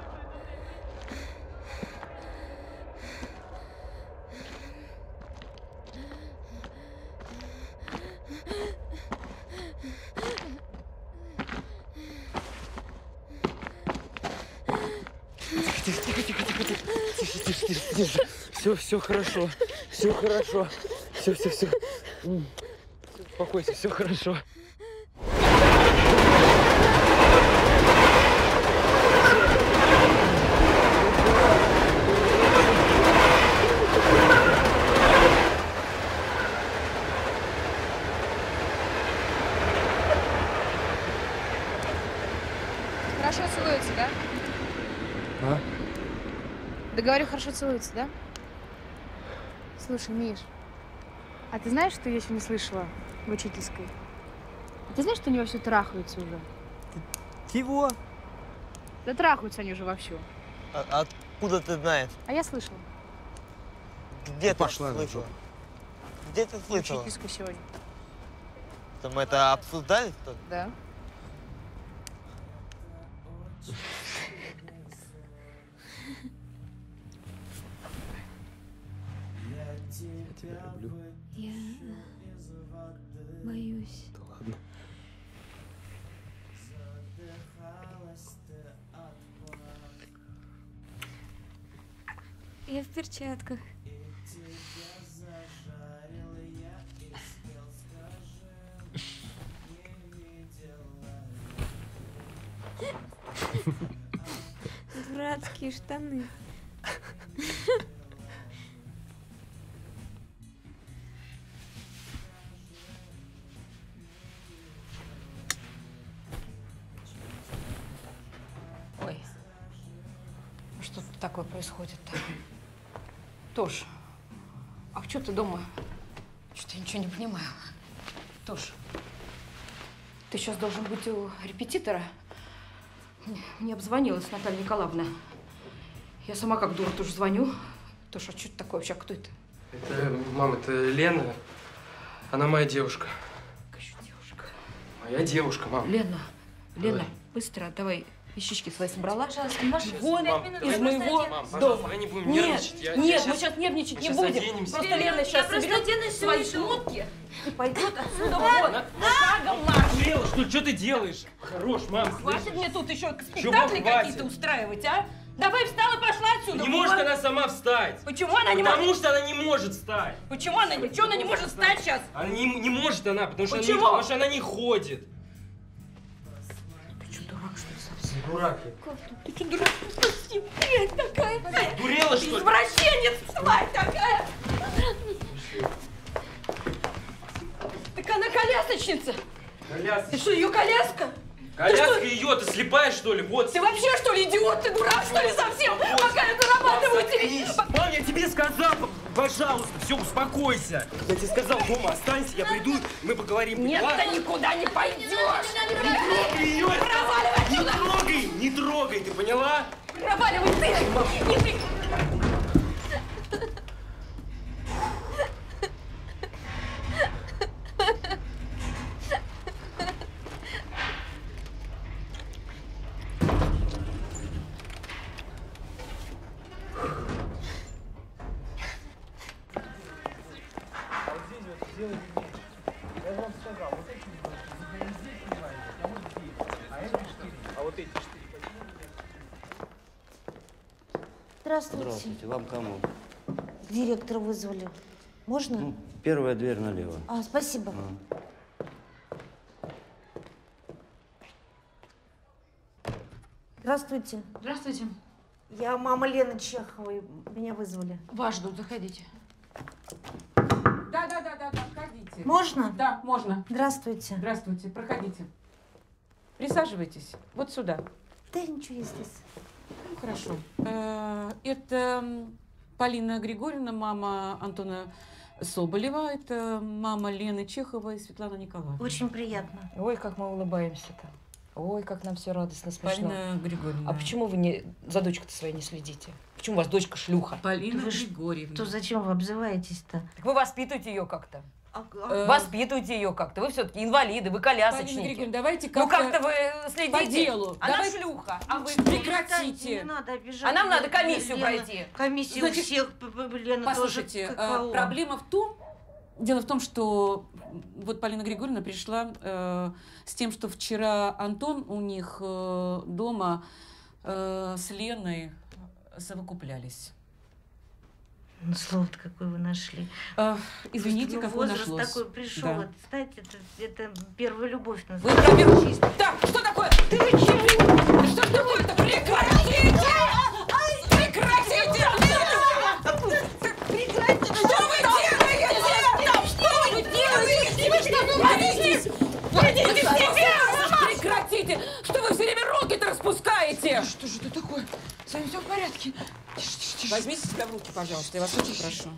Тихо, тихо, тихо, тихо, тихо, тихо, тихо, тихо, тихо. Все, все хорошо, все хорошо, все, все, все. Успокойся, все хорошо. Хорошо целуются, да? А? Да говорю, хорошо целуются, да? Слушай, Миш, а ты знаешь, что я еще не слышала в учительской? А ты знаешь, что они вовсю трахаются уже? Чего? Да трахаются они уже вовсю. А, откуда ты знаешь? А я слышала. Где ты Пошла слышала? Где ты В слышала? учительской сегодня. Там мы это обсуждали, что ли? Да. Я тебя люблю. Я боюсь. Да ладно. Я в перчатках. Дурацкие штаны. Ой, что тут такое происходит-то? Тош, а что ты дома? Что-то я ничего не понимаю. Тош, ты сейчас должен быть у репетитора. Мне, мне обзвонилась Наталья Николаевна. Я сама как дура тоже звоню. Тош, а что это такое вообще? Кто это? Это, мам, это Лена. Она моя девушка. Какая еще девушка? Моя девушка, мам. Лена, Лена, Давай. быстро давай вещички свои собрала. Пожалуйста, Маша, Вон пять минут, из я моего просто Мам, дома. пожалуйста, давай не будем Нет, нервничать. Я- нет, я мы щас- сейчас нервничать мы не щас будем. оденемся. Просто Две Лена минуты, сейчас я просто соберет оденусь, свои всё шмотки и пойдет отсюда вон. Шагом марш. Лена, что, что ты делаешь? Хорош, мам. Хватит мне тут еще Чего спектакли хватит? какие-то устраивать, а? Давай встала и пошла отсюда. Не может вон. она сама встать. Почему она не Потому может? что она не может встать. Почему она, почему она не может встать сейчас? Она не, не может она, потому что, она не, Почему? потому что она не ходит. Ты что, дурак, что ли, совсем? Дурак я. Ты что, дурак? Совсем блядь, такая? Дурела, что ли? Извращенец, тварь такая! Так она колясочница. Коляска. Ты что, ее коляска? Коляска ее, ты слепая, что ли? Вот. Ты вообще, что ли, идиот? Ты дурак, что ли, совсем? Пока я зарабатываю тебе. Мам, я тебе сказал, пожалуйста, все, успокойся. Я тебе сказал, дома останься, я приду, мы поговорим. Нет, поняла? ты никуда не пойдешь. Не трогай ее! Проваливай Не отсюда! трогай, не трогай, ты поняла? Проваливай ты! Не ты! Здравствуйте. Здравствуйте, вам кому? Директора вызвали. Можно? Ну, первая дверь налево. А, спасибо. А. Здравствуйте. Здравствуйте. Я мама Лены Чеховой. Меня вызвали. Вас ждут, заходите. Да, да, да, да, да, входите. Можно? Да, можно. Здравствуйте. Здравствуйте, проходите. Присаживайтесь. Вот сюда. Да ничего, я здесь. Ну, хорошо. Э, Это м, Полина Григорьевна, мама Антона Соболева. Это мама Лены Чеховой и Светлана Николаевна. Очень приятно. Ой, как мы улыбаемся-то. Ой, как нам все радостно, смешно. Полина Григорьевна. А почему вы не за дочкой-то своей не следите? Почему у вас дочка шлюха? Полина Вы ж- Григорьевна. То зачем вы обзываетесь-то? Так вы воспитываете ее как-то. Э, Воспитывайте ее как-то. Вы все-таки инвалиды, вы колясочники. Полина Григорьевна, давайте Ну как-то как-то вы следите. по делу. Она Давай- шлюха. А вы Не прекратите. надо обижать. А нам надо Лена, комиссию Лена. пройти. Комиссию Значит, у всех, п- п- Лена, Послушайте, тоже э, каково. проблема в том, дело в том, что вот Полина Григорьевна пришла э, с тем, что вчера Антон у них э, дома э, с Леной совокуплялись. Ну, слово-то какое вы нашли. Э, извините, Ну, какое возраст нашлось. такой пришел. Да. Вот, знаете, это, это первая любовь Вы называется. про первую... Так, что такое? Ты чего? Что такое-то? Прекратите! Прекратите! Прекратите! Что вы делаете? Что вы делаете? Вы что говорите? Прекратите! Что вы все время руки-то распускаете? Что же это такое? С вами все в порядке? Возьмите себя в руки, пожалуйста, я вас очень прошу.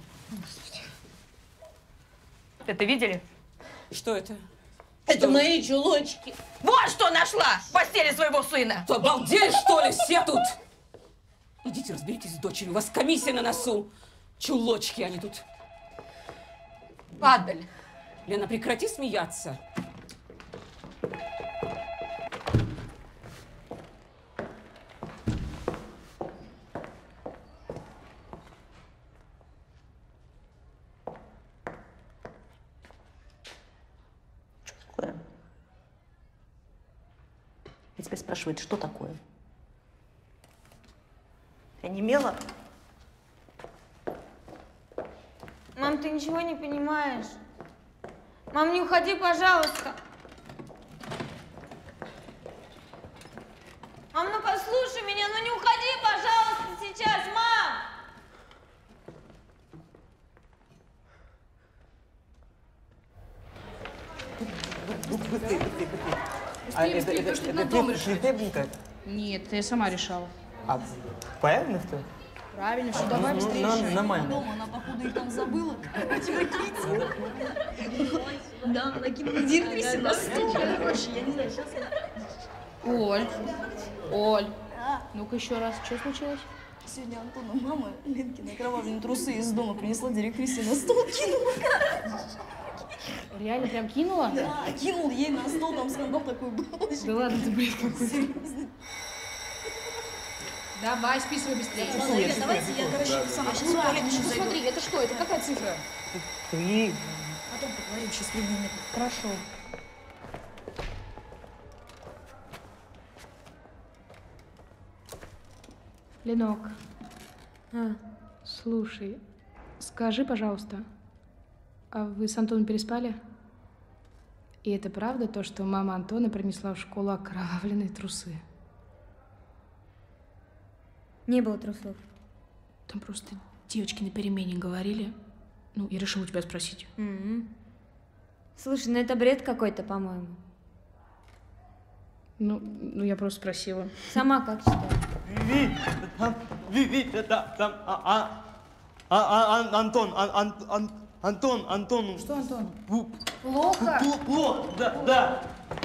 Это видели? Что это? Это Что? мои чулочки. Вот что нашла в постели своего сына. Что, обалдели, что ли, все тут? Идите разберитесь с дочерью, у вас комиссия на носу. Чулочки они тут. Падаль. Лена, прекрати смеяться. Такое. Я тебя спрашиваю, это что такое? Я не мела? Мам, ты ничего не понимаешь. Мам, не уходи, пожалуйста. Мам, ну послушай меня, ну не уходи, пожалуйста, сейчас, мам! Быстрее, быстрее, быстрее. А Быстрее, это, быстрее, это, потому что это, на это дом ты решать. шляпника? Нет, это я сама решала. А правильно что? Правильно, что давай Ну, быстрее на- решай. нормально. Дома она, походу, их там забыла. Короче, накиньте. Да, она накинула директрисе на стол. Короче, я не знаю, сейчас я... Оль, Оль, ну-ка еще раз, что случилось? Сегодня Антона мама Ленкина окровавленные трусы из дома принесла директрисе на стол, кинула. Реально прям кинула? Да, кинул ей на стол, там скандал такой был. Да ладно, ты бред какой-то. Давай, списывай быстрее. Ладно, давайте я, короче, сама сейчас в туалет еще зайду. Посмотри, это что? Это какая цифра? Три. Потом поговорим, сейчас времени нет. Хорошо. Ленок, А, слушай, скажи, пожалуйста, а вы с Антоном переспали? И это правда то, что мама Антона принесла в школу окровавленные трусы? не было трусов. Там просто девочки на перемене говорили. Ну, я решила у тебя спросить. М-м. Слушай, ну это бред какой-то, по-моему. Ну, ну я просто спросила. Сама как считаешь? Ви, там, Ви, Ви, да, там, а, а, а, а, Ан- Антон, Ан- Ан- Ан- Антон, Антон. Что, Антон? Пу- Плохо? пу- Плохо, да, да.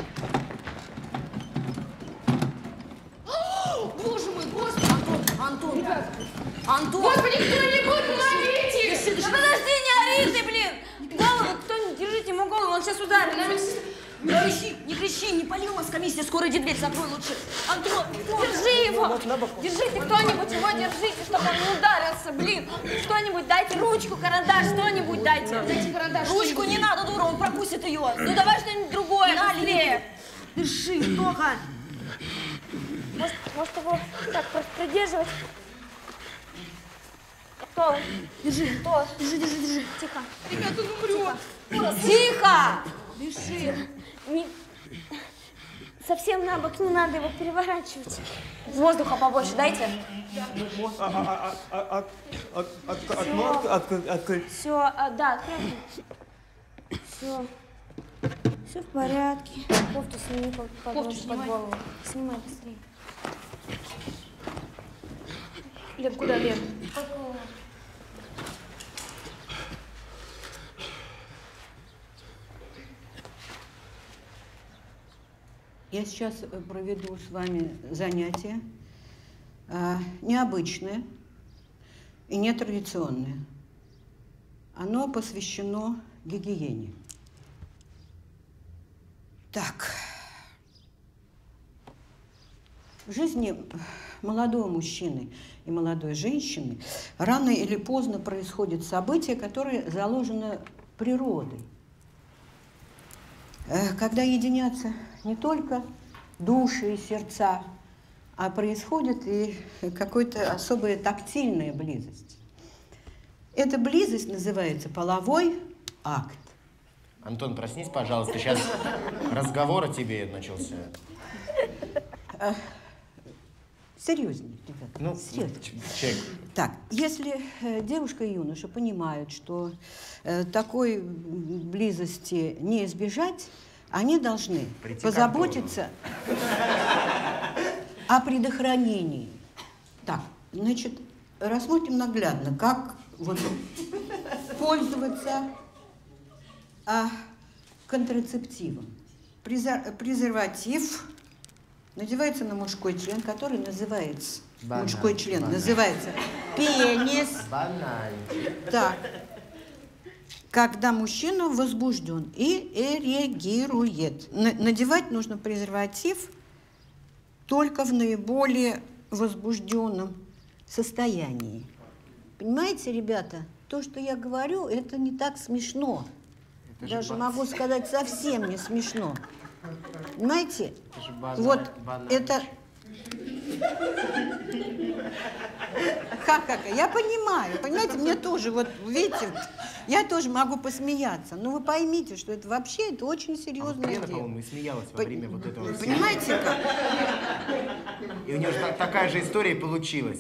Боже мой, господи! Антон, Антон! Ребят, Антон! Господи, кто-нибудь, помогите! Да подожди, не ори ты, блин! Голову, кто-нибудь, держите ему голову, он сейчас ударит. Не кричи, не кричи, не пали у нас комиссия, скоро иди дверь закрой лучше. Антон, держи его! Держите кто-нибудь его, держите, чтобы он не ударился, блин! Что-нибудь дайте, ручку, карандаш, что-нибудь дайте. Дайте карандаш. Ручку не надо, дура, он пропустит ее. Ну давай что-нибудь другое, На, быстрее! Держи, Тоха. Может, может его так просто придерживать? Кто? Держи. Кто? Держи, держи, держи. Тихо. Ребята, он умрет. Тихо! Дыши. Не... Совсем на бок не надо его переворачивать. Воздуха побольше дайте. А, а, а, а, а, от- от- от- от- открыть. Все, а, да, открой. Все. Все в порядке. Кофту сними под, под, Кофту под снимай. голову. Снимай быстрее. Лен, куда, Лен? Я сейчас э, проведу с вами занятие э, необычное и нетрадиционное. Оно посвящено гигиене. Так. В жизни молодого мужчины и молодой женщины рано или поздно происходят события, которые заложены природой. Когда единятся не только души и сердца, а происходит и какая-то особая тактильная близость. Эта близость называется половой акт. Антон, проснись, пожалуйста, сейчас разговор о тебе начался. Серьезнее, ребята, ну, серьезнее. Человек. Так, если э, девушка и юноша понимают, что э, такой близости не избежать, они должны Прийти позаботиться о предохранении. Так, значит, рассмотрим наглядно, как вот пользоваться а, контрацептивом. Презер, презерватив надевается на мужской член, который называется, банан, мужской член банан. называется пенис. Бананчик. Так. Когда мужчина возбужден и эрегирует. Надевать нужно презерватив только в наиболее возбужденном состоянии. Понимаете, ребята, то, что я говорю, это не так смешно. Это Даже же могу сказать, совсем не смешно. Понимаете? Это банан, вот банан. это... Ха-ха-ха, я понимаю, понимаете, мне тоже, вот, видите, я тоже могу посмеяться, но вы поймите, что это вообще, это очень серьезное а дело. по-моему, и смеялась во время вот этого. Понимаете как? И у нее же такая же история получилась.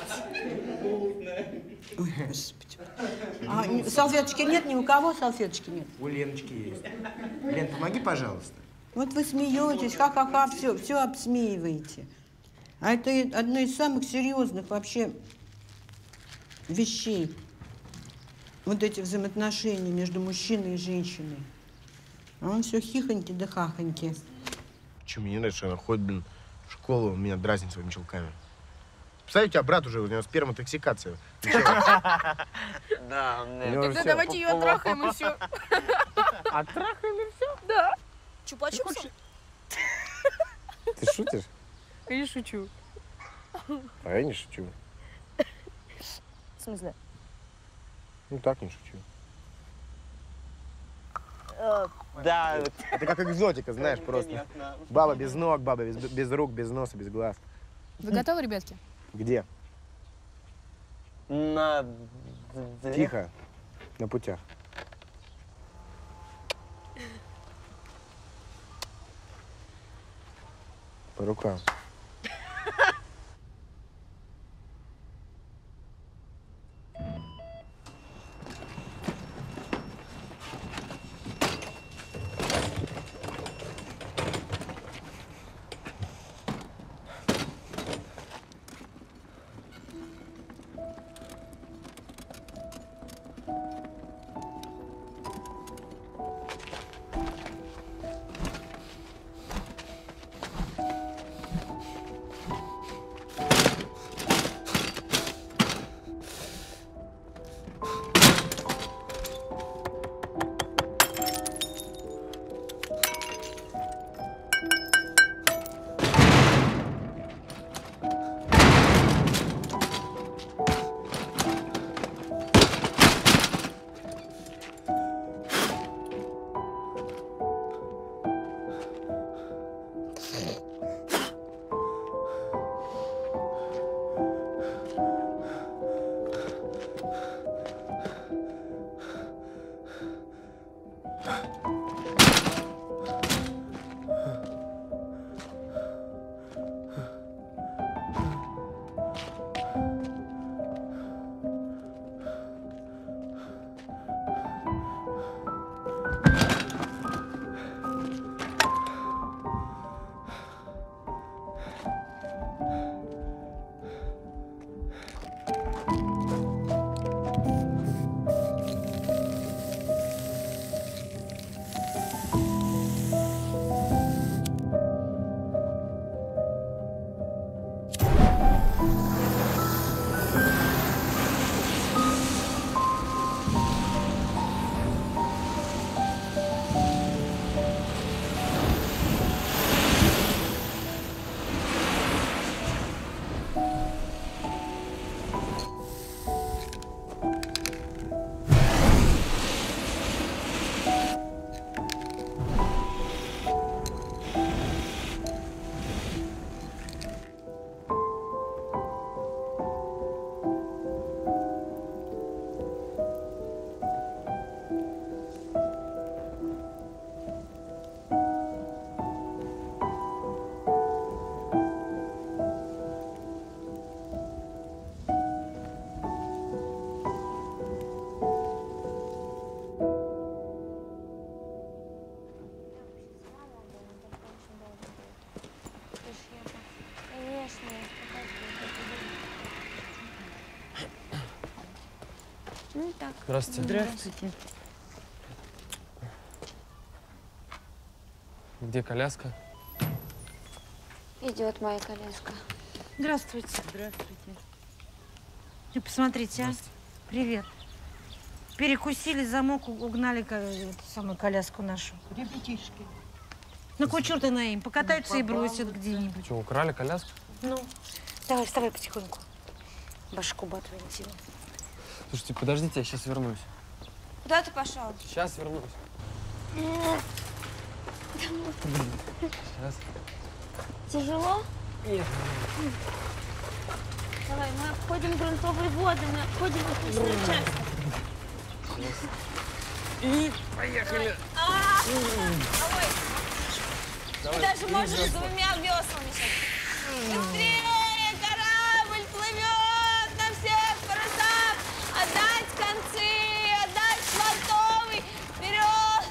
Ой, Господи. А, салфеточки нет? Ни у кого салфеточки нет? У Леночки есть. Лен, помоги, пожалуйста. Вот вы смеетесь, ха-ха-ха, все, все обсмеиваете. А это одно из самых серьезных вообще вещей. Вот эти взаимоотношения между мужчиной и женщиной. А он все хихоньки да хахоньки. Че, мне не нравится, что она ходит, блин, в школу, меня дразнит своими чулками. Представляете, у тебя брат уже, у него сперматоксикация. Да, тогда давайте ее оттрахаем и все. Оттрахаем и все? Да. Чупа-чупс? Ты шутишь? Я не шучу. А я не шучу. В смысле? Ну так не шучу. Да. Это как экзотика, знаешь, просто. Баба без ног, баба без, без рук, без носа, без глаз. Вы готовы, ребятки? Где? На... Тихо. На путях. По рукам. как? Здравствуйте. Здравствуйте. Где коляска? Идет моя коляска. Здравствуйте. Здравствуйте. Ты посмотрите, а? Привет. Перекусили замок, угнали ко- эту самую коляску нашу. Ребятишки. Ну, кой черта на им, покатаются и бросят где-нибудь. Что, украли коляску? Ну, давай, вставай потихоньку. Башку бы отвинтила. Слушайте, подождите, я сейчас вернусь. Куда ты пошел? Сейчас вернусь. Сейчас. Тяжело? Нет. Давай, мы обходим грунтовые воды, мы обходим их участок. И поехали. А, ой. Мы даже можем с двумя веслами сейчас. Быстрее, корабль плывет на всех парусах. Отдать концы, отдать швартовый. Вперед!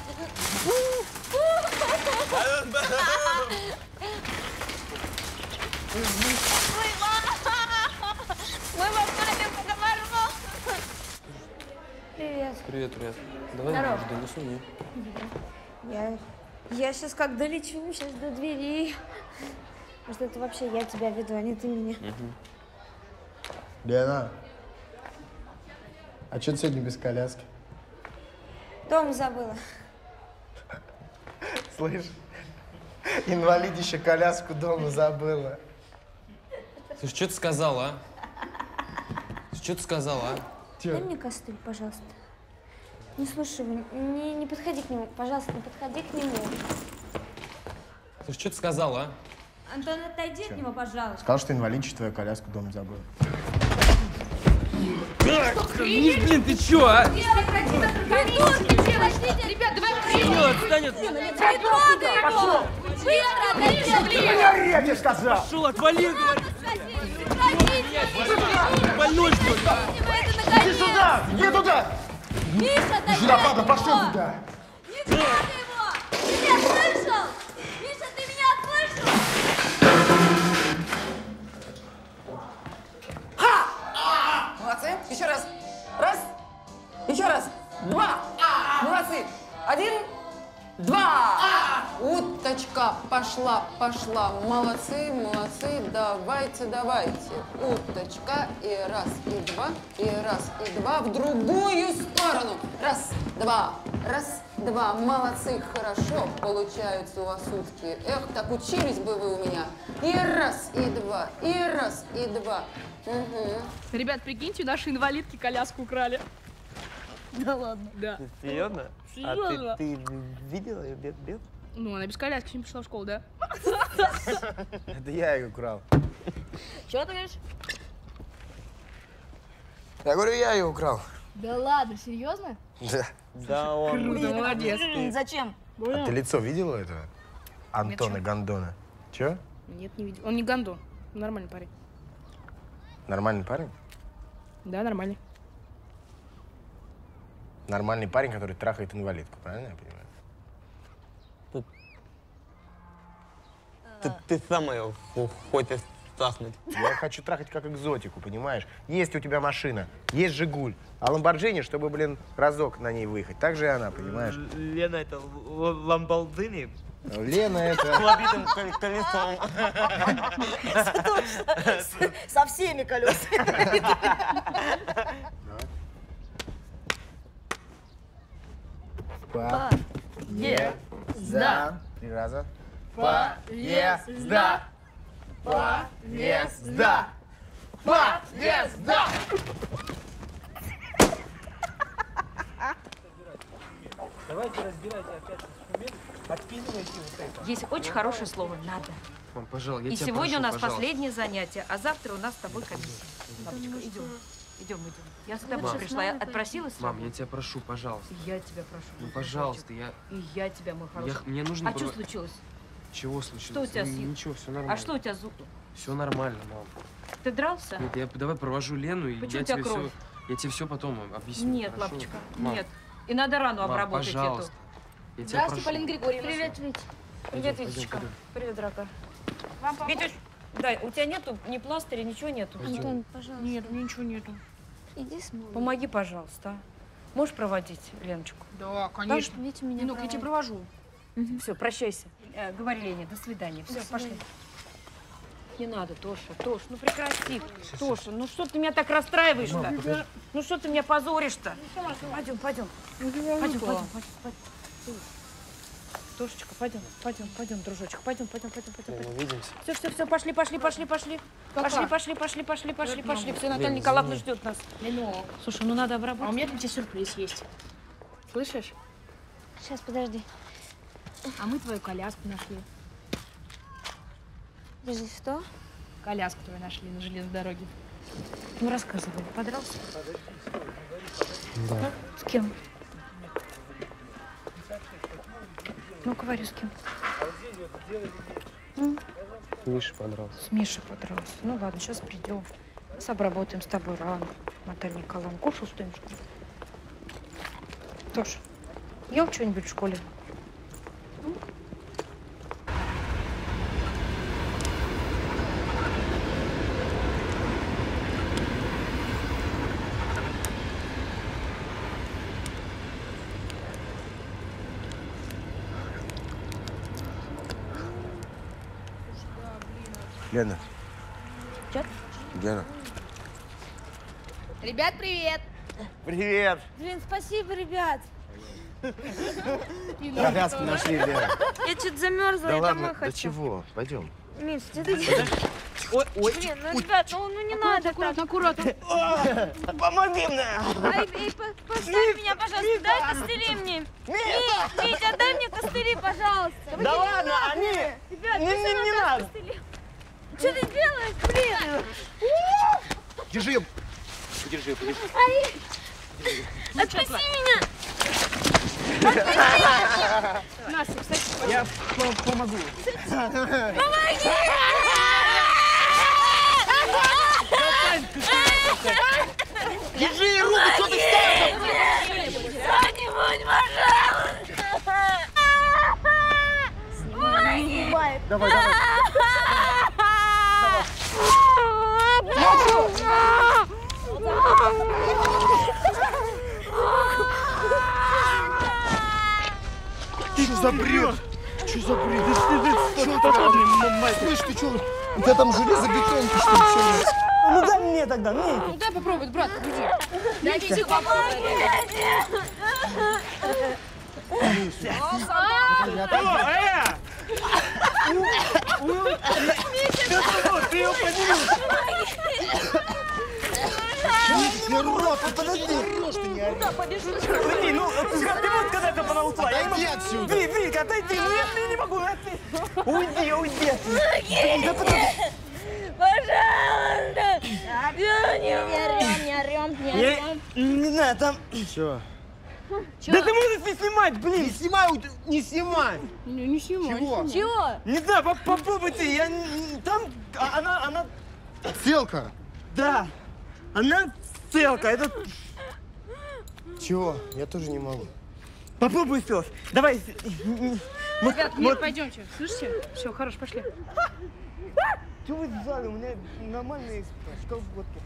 Мы попали в товарку. Привет. Привет, привет. Давай Здорово. может, донесу, не? Я, я сейчас как долечу, сейчас до двери. Может, это вообще я тебя веду, а не ты меня. Угу. Лена, а что ты сегодня без коляски? Дома забыла. Слышь, инвалидище коляску дома забыла. Слушай, что ты сказала, а? Что ты сказала, а? Дай мне костыль, пожалуйста. Не слушай его, не, не подходи к нему, пожалуйста, не подходи к нему. Слушай, что ты сказала, а? Антон, отойди от него, пожалуйста. Сказал, что инвалидище твою коляску дома забыл. Блин, ты чё, а? Ребят, давай Встает, встанет. Не трогай его! Быстро, отойди! Я тебе сказал! Пошел, отвали! Больной, что ли? Иди сюда! Иди туда! Миша, Иди сюда, папа, пошел туда! Не трогай его! Ты меня слышал? Миша, ты меня слышал? Молодцы. Еще раз. Раз. Еще раз. Два. Молодцы. Один. Два. Уточка пошла, пошла. Молодцы, молодцы. Давайте, давайте. Уточка. И раз, и два. И раз, и два. В другую сторону. Раз, два. Раз, два. Молодцы. Хорошо получаются у вас утки. Эх, так учились бы вы у меня. И раз, и два. И раз, и два. Угу. Ребят, прикиньте, наши инвалидки коляску украли. Да ладно. Да. Серьезно? Серьезно? А ты, ты видела ее без, без? Ну, она без коляски сегодня пришла в школу, да? Это я ее украл. Чего ты говоришь? Я говорю, я ее украл. Да ладно, серьезно? Да. Да, он. Круто, молодец. Зачем? А ты лицо видела этого? Антона чё? Гондона. Че? Нет, не видел. Он не гондон. Нормальный парень. Нормальный парень? Да, нормальный. Нормальный парень, который трахает инвалидку, правильно я понимаю? Ты, ты сам ее хочешь трахнуть. Я хочу трахать как экзотику, понимаешь? Есть у тебя машина, есть Жигуль, а Ламборджини, чтобы, блин, разок на ней выехать. Так же и она, понимаешь? Лена, это л- ламборджини. Лена, это... С побитым кол- колесом. Со всеми колесами. Поезда. Три раза. Поезда. Поезда. Поезда. Давайте разбирайте опять инструмент, отпинывайте вот это. Есть очень хорошее слово «надо». Мам, пожалуйста, я И тебя сегодня прошу, у нас пожалуйста. последнее занятие, а завтра у нас с тобой комиссия. Папочка, идем. Идем, идем. Я с тобой Мам. пришла, я отпросилась с Мам, работы. я тебя прошу, пожалуйста. И я тебя прошу. Ну, мой пожалуйста, я... И я тебя, мой хороший. Я- мне нужно А что было- случилось? Чего случилось? Что у тебя Ну, с... Ничего, все нормально. А что у тебя зуб? Все нормально, мам. Ты дрался? Нет, я давай провожу Лену, и Почему я у тебя тебе кровь? все... Я тебе все потом объясню. Нет, хорошо? лапочка, Мам, нет. И надо рану Мам, обработать пожалуйста. эту. Я тебя Здравствуйте, прошу. Полина Григорьевна. Привет, Вить. Привет, Пойдем, Витечка. пойдем. Привет, дорогая. Вам помочь? Витюш, да, у тебя нету ни пластыря, ничего нету? Антон, пожалуйста. Нет, у меня ничего нету. Иди с мамой. Помоги, пожалуйста. Можешь проводить Леночку? Да, конечно. Да, Витя меня Ну-ка, я тебя провожу. Угу. Все, прощайся. Э, говори Лене, до свидания. Все, До пошли. свидания. Не надо, Тоша, Тош, ну прекрати. Тоша, ну что ты меня так расстраиваешь-то? Мам, подожди. Ну что ты меня позоришь-то? Пойдем, пойдем. Пойдем, пойдем, пойдем, пойдем. Тошечка, пойдем, пойдем, пойдем, дружочек, пойдем, пойдем, пойдем, пойдем. Лена, увидимся. Все, все, все, пошли, пошли, пошли, пошли. Пока. Пошли, пошли, пошли, пошли, пошли, Привет, пошли. мама. Все, Наталья Лен, Николаевна извини. ждет нас. Ленок. Слушай, ну надо обработать. А у меня для тебя сюрприз есть. Слышишь? Сейчас, подожди. А мы твою коляску нашли. Подожди, что? Коляску твою нашли на железной дороге. Ну рассказывай, подрался? Да. С кем? Ну, говори, с кем? М? Миша подрался. С Мишей подрался. Ну ладно, сейчас придем. Сейчас обработаем с тобой рану. Наталья Николаевна, кушал что-нибудь в школе? Тоша, ел что-нибудь в школе? Лена. Чё? Гена. Ребят, привет! Привет. Блин, спасибо, ребят. Коляску нашли, Лена. Я что-то замерзла, Да я ладно, домой до хочу. чего? Пойдем. Миш, что ты делаешь? Ой, ой. Блин, ну, ребят, ну, ну не надо Аккуратно, так. аккуратно. Помоги мне! Ай, эй, по- поставь меня, пожалуйста, дай костыли мне. Мить, Мить, отдай мне костыли, пожалуйста. Да ладно, они... Ребят, Не- ты не- сама не дай надо. костыли. Что ты делаешь, блин? Держи ее. Подержи, подержи. Ай, отпусти меня. Настя, кстати, Я по- помогу. Помоги! Держи руку, что ты встала? Кто-нибудь, пожалуйста! Помоги! Давай, давай. Что за бред? Что за бред? Что такое? Слышь, ты что? У тебя там железобетонки, что ли, все есть? Ну дай мне тогда, мне. ну дай попробуй, брат, иди. Дай Витя Алло, э! Ты ее подними. Не рот, подожди. Ты не ори. Подожди, ну ты вот когда это понаучила. Отойди отсюда. Ви, Вика, отойди, ну я не могу. Уйди, уйди. Да подожди. Пожалуйста! Не орем, не орем, не Я орем. не знаю, там... Все. Да ты можешь не снимать, блин! Не снимай, не снимай. Не, не снимай. Чего? Чего? Не знаю, поп- попробуй ты, я... не- Там а- она, она... Целка. Да, она целка, это... Чего? Я тоже не могу. Попробуй, Фёс, давай. Вот, Ребят, вот. нет, пойдемте. Слышите? Все, хорош, пошли. Что вы взяли? У меня нормальный шкаф водки.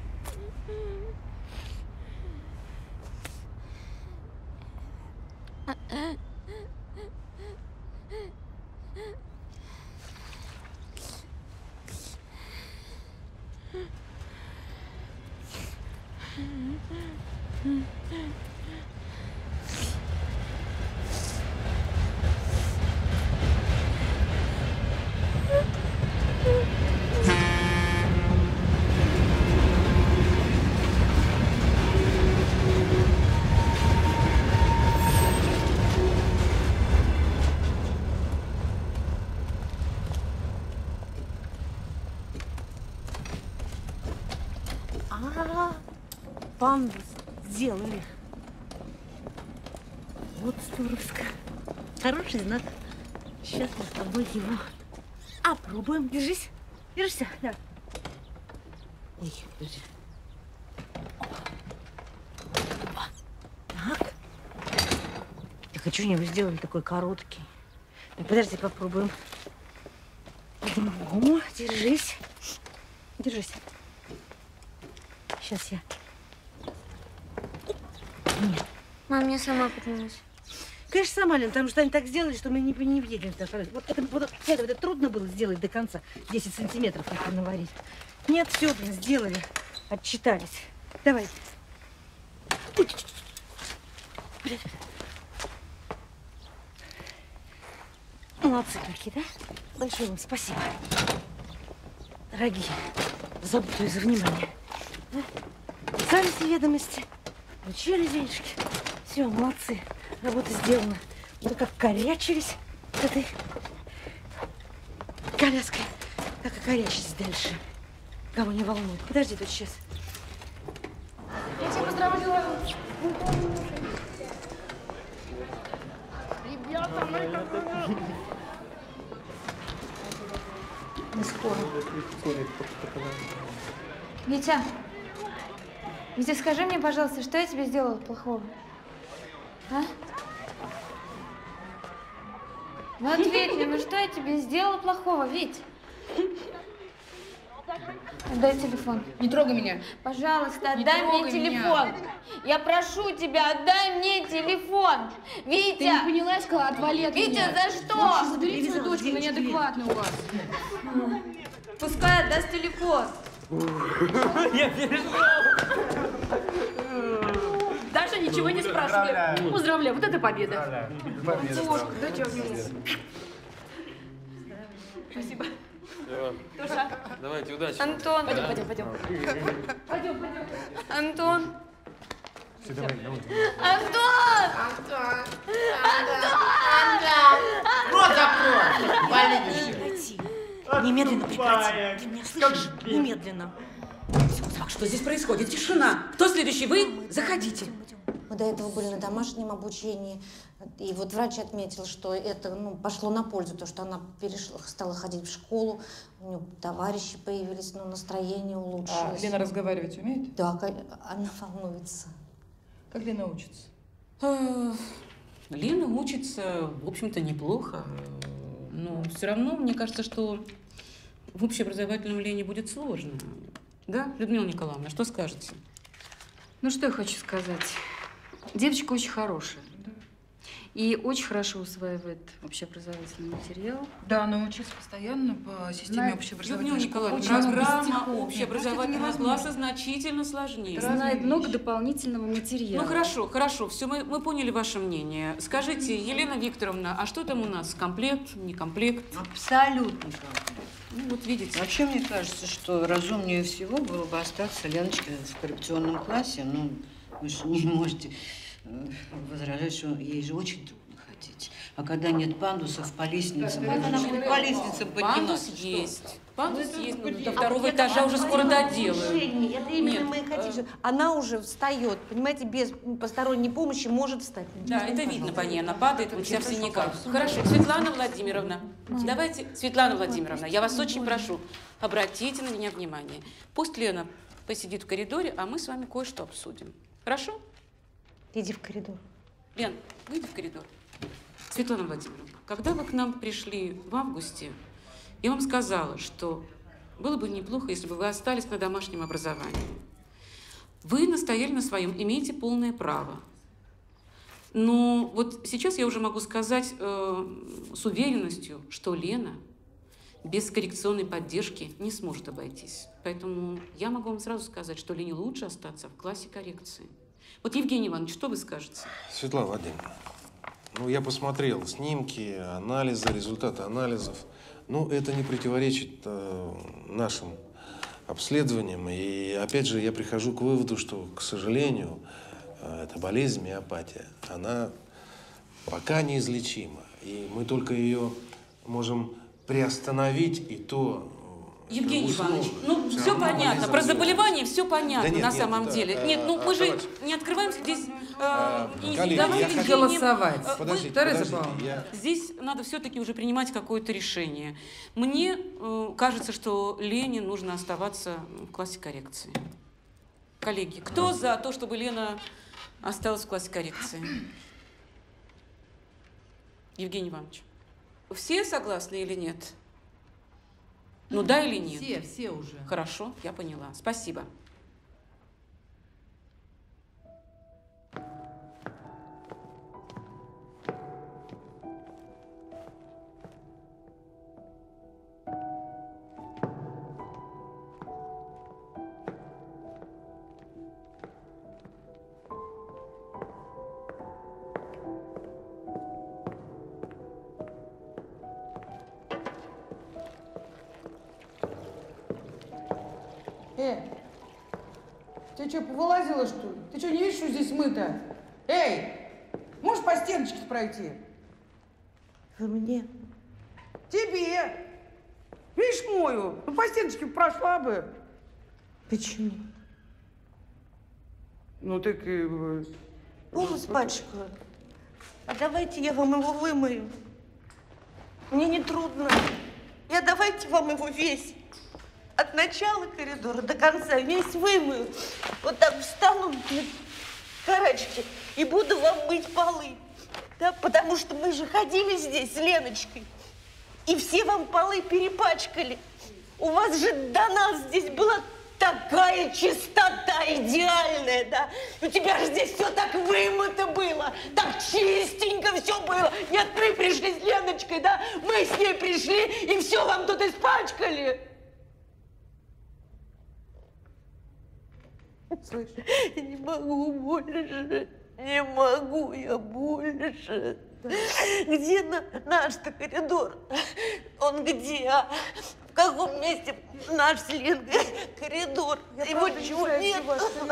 А, пандус сделали. Вот здоровско. Хороший знак. Сейчас мы с тобой его опробуем. Держись. Держишься? Да. Ой, подожди. Опа. Так. Я хочу, чтобы сделали такой короткий. Так, подожди, попробуем. О, держись. Держись. Сейчас я. Нет. Мам, я сама поднимусь. Конечно, сама, Лен, потому что они так сделали, что мы не, не въедем. Вот это, вот это, это трудно было сделать до конца. десять сантиметров только наварить. Нет, все, блин, сделали. Отчитались. Давай. Блин. Молодцы какие, да? Большое вам спасибо. Дорогие, забудьте за внимание. Да? Сами все ведомости. Получили денежки. Все, молодцы. Работа сделана. Мы как корячились с этой коляской, так и корячились дальше. Кого не волнует. Подожди тут сейчас. Я тебя поздравляю. Ребята, мы Мы скоро. Витя, Витя, скажи мне, пожалуйста, что я тебе сделала плохого? А? Ну ответь мне, ну что я тебе сделала плохого, Вить? Отдай телефон. Не трогай меня. Пожалуйста, Не отдай мне трогай телефон. меня. Я прошу тебя, отдай мне телефон. Витя! Ты не поняла, я сказала, отвали от Витя, меня. за что? Лучше забери свою дочку, она неадекватная у вас. Пускай отдаст телефон. Я переживал. Даша ничего не спрашивает. Поздравляю. Поздравляю, вот это победа. Победа. Ложку, дайте обниму. Спасибо. Тоша. Давайте, удачи. Антон. Пойдем, пойдем, пойдем. Пойдем, пойдем. Антон. Все, давай, давай. Антон! Антон! Антон! Рот закрой! Болеешь. Немедленно прекрати. Ты меня слышишь? Немедленно. Так, что здесь происходит? Тишина. Кто следующий? Вы? Заходите. Мы до этого были на домашнем обучении, и вот врач отметил, что это ну, пошло на пользу, то, что она перешла, стала ходить в школу, у нее товарищи появились, но настроение улучшилось. А Лена разговаривать умеет? Да, она волнуется. Как Лена учится? Лена учится, в общем-то, неплохо. Но все равно, мне кажется, что в общеобразовательном Лене будет сложно. Да, Людмила Николаевна, что скажете? Ну, что я хочу сказать. Девочка очень хорошая. И очень хорошо усваивает общеобразовательный материал. Да, она учится постоянно по системе Знает, Людмила общеобразовательной Николаевна, школы. программа общеобразовательного класса значительно сложнее. Знает много дополнительного материала. Ну хорошо, хорошо, все, мы, мы поняли ваше мнение. Скажите, Елена Викторовна, а что там у нас? Комплект, не комплект? Абсолютно комплект. Ну вот видите. Вообще, мне кажется, что разумнее всего было бы остаться Леночкой в коррекционном классе. Ну, вы же не можете э, возражать, что ей же очень трудно ходить. А когда нет пандусов по лестницам, она же по лестницам Пандус подниматься. есть. Пандус Ну, есть, это- но до А второго вот этажа это уже одно скоро из доделаю. движений. Это именно Нет, мы и хотим. э, что Она уже встает, понимаете, без посторонней помощи может встать. Да, это видно по ней, она падает, вот вся в синяках. Хорошо, Светлана Владимировна, давайте, Светлана Владимировна, я вас очень прошу, обратите на меня внимание. Пусть Лена посидит в коридоре, а мы с вами кое-что обсудим. Хорошо? Иди в коридор. Лен, выйди в коридор. Светлана Владимировна, когда вы к нам пришли в августе, я вам сказала, что было бы неплохо, если бы вы остались на домашнем образовании. Вы настояли на своем, имеете полное право. Но вот сейчас я уже могу сказать э, с уверенностью, что Лена без коррекционной поддержки не сможет обойтись. Поэтому я могу вам сразу сказать, что Лене лучше остаться в классе коррекции. Вот, Евгений Иванович, что вы скажете? Светлана Владимировна, ну, я посмотрел снимки, анализы, результаты анализов. Ну, это не противоречит э, нашим обследованиям. И, опять же, я прихожу к выводу, что, к сожалению, э, эта болезнь, миопатия, она пока неизлечима. И мы только ее можем приостановить, и то… Евгений условно. Иванович, ну Всё все равно понятно, болезнь про развивается. заболевание все понятно Да нет, на нет, самом да, деле. э, Нет, ну а, мы же давайте. не открываем здесь… э, А, и коллеги, давайте я хочу- Евгений, голосовать. э, вы- Подождите, Тереза подождите, Павловна. я- Здесь надо все-таки уже принимать какое-то решение. Мне э, кажется, что Лене нужно оставаться в классе коррекции. Коллеги, кто за то, чтобы Лена осталась в классе коррекции? Евгений Иванович, все согласны или нет? Ну да или нет? Все, все уже. Хорошо, я поняла. Спасибо. Э, ты что, повылазила, что ли? Ты что, не видишь, что здесь мыто? Эй, можешь по стеночке пройти? Вы мне? Тебе. Видишь, мою? Ну, по стеночке прошла бы. Почему? Ну, так и... Волос пачкаю. А давайте я вам его вымою. Мне не трудно. Я давайте вам его весь. От начала коридора до конца весь вымою. Вот так встану на карачки и буду вам мыть полы. Да, потому что мы же ходили здесь с Леночкой. И все вам полы перепачкали. У вас же до нас здесь была такая чистота идеальная, да? У тебя же здесь все так вымыто было, так чистенько все было. Нет, мы пришли с Леночкой, да? Мы с ней пришли и все вам тут испачкали. Слышь, я не могу больше, не могу я больше. Где на, наш-то коридор? Он где, а? В каком месте наш с Ленкой коридор? Я Его чего нет?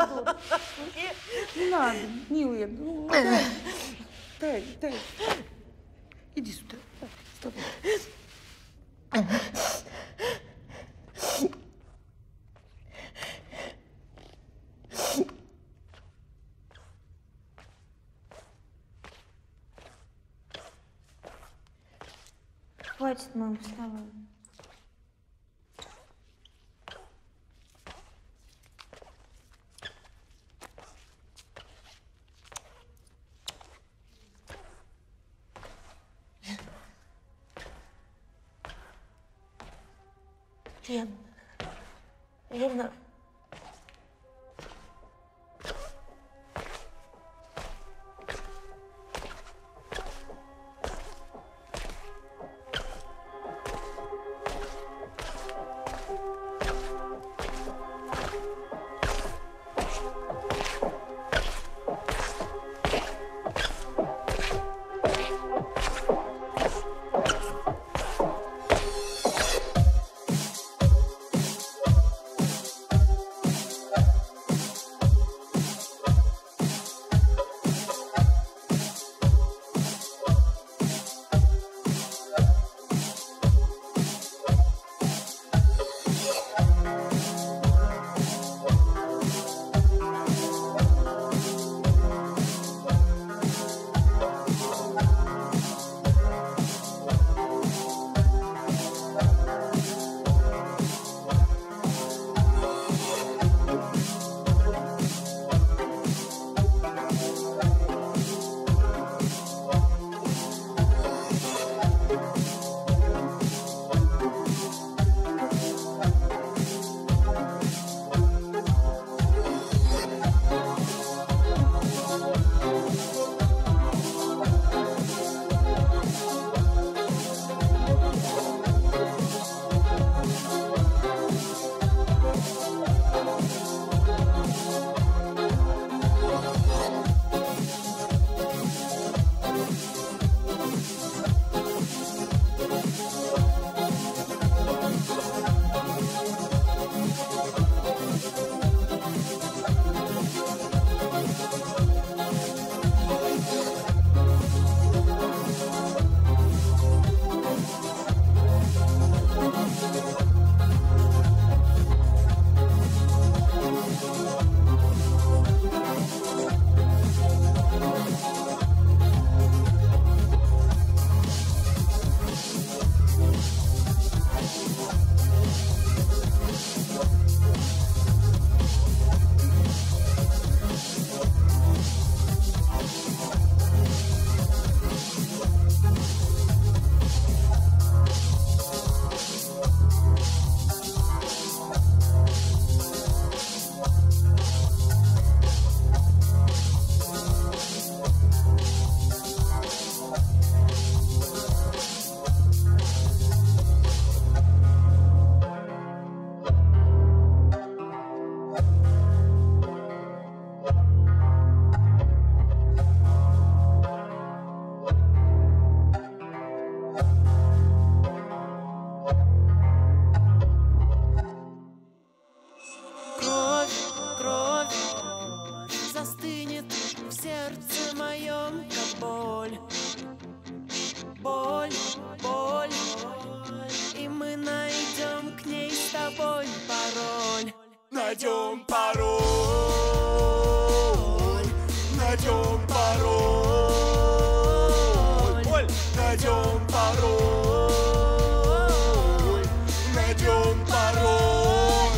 Не надо, милая. Ну, дай, дай, дай. Иди сюда. С тобой. Хватит, мам, вставай. Лена, Лена. найдем пароль, найдем пароль, Оль, найдем пароль, найдем пароль.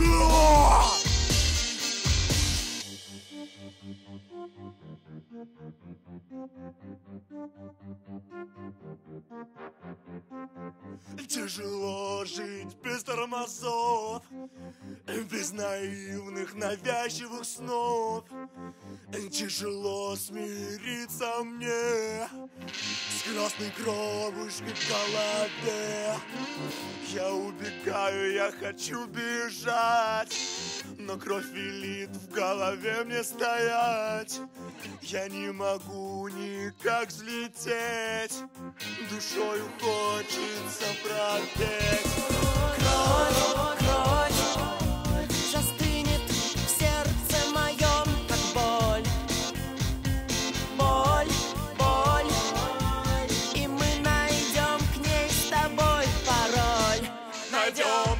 Тяжело жить без тормозов, без наивных навязчивых снов. Тяжело смириться мне с красной кровушкой в голове. Я убегаю, я хочу бежать, но кровь велит в голове мне стоять. Я не могу никак взлететь, душою хочется пропеть. Кровь, кровь застынет в сердце моем, как боль. Боль, боль, и мы найдем к ней с тобой пароль. Найдем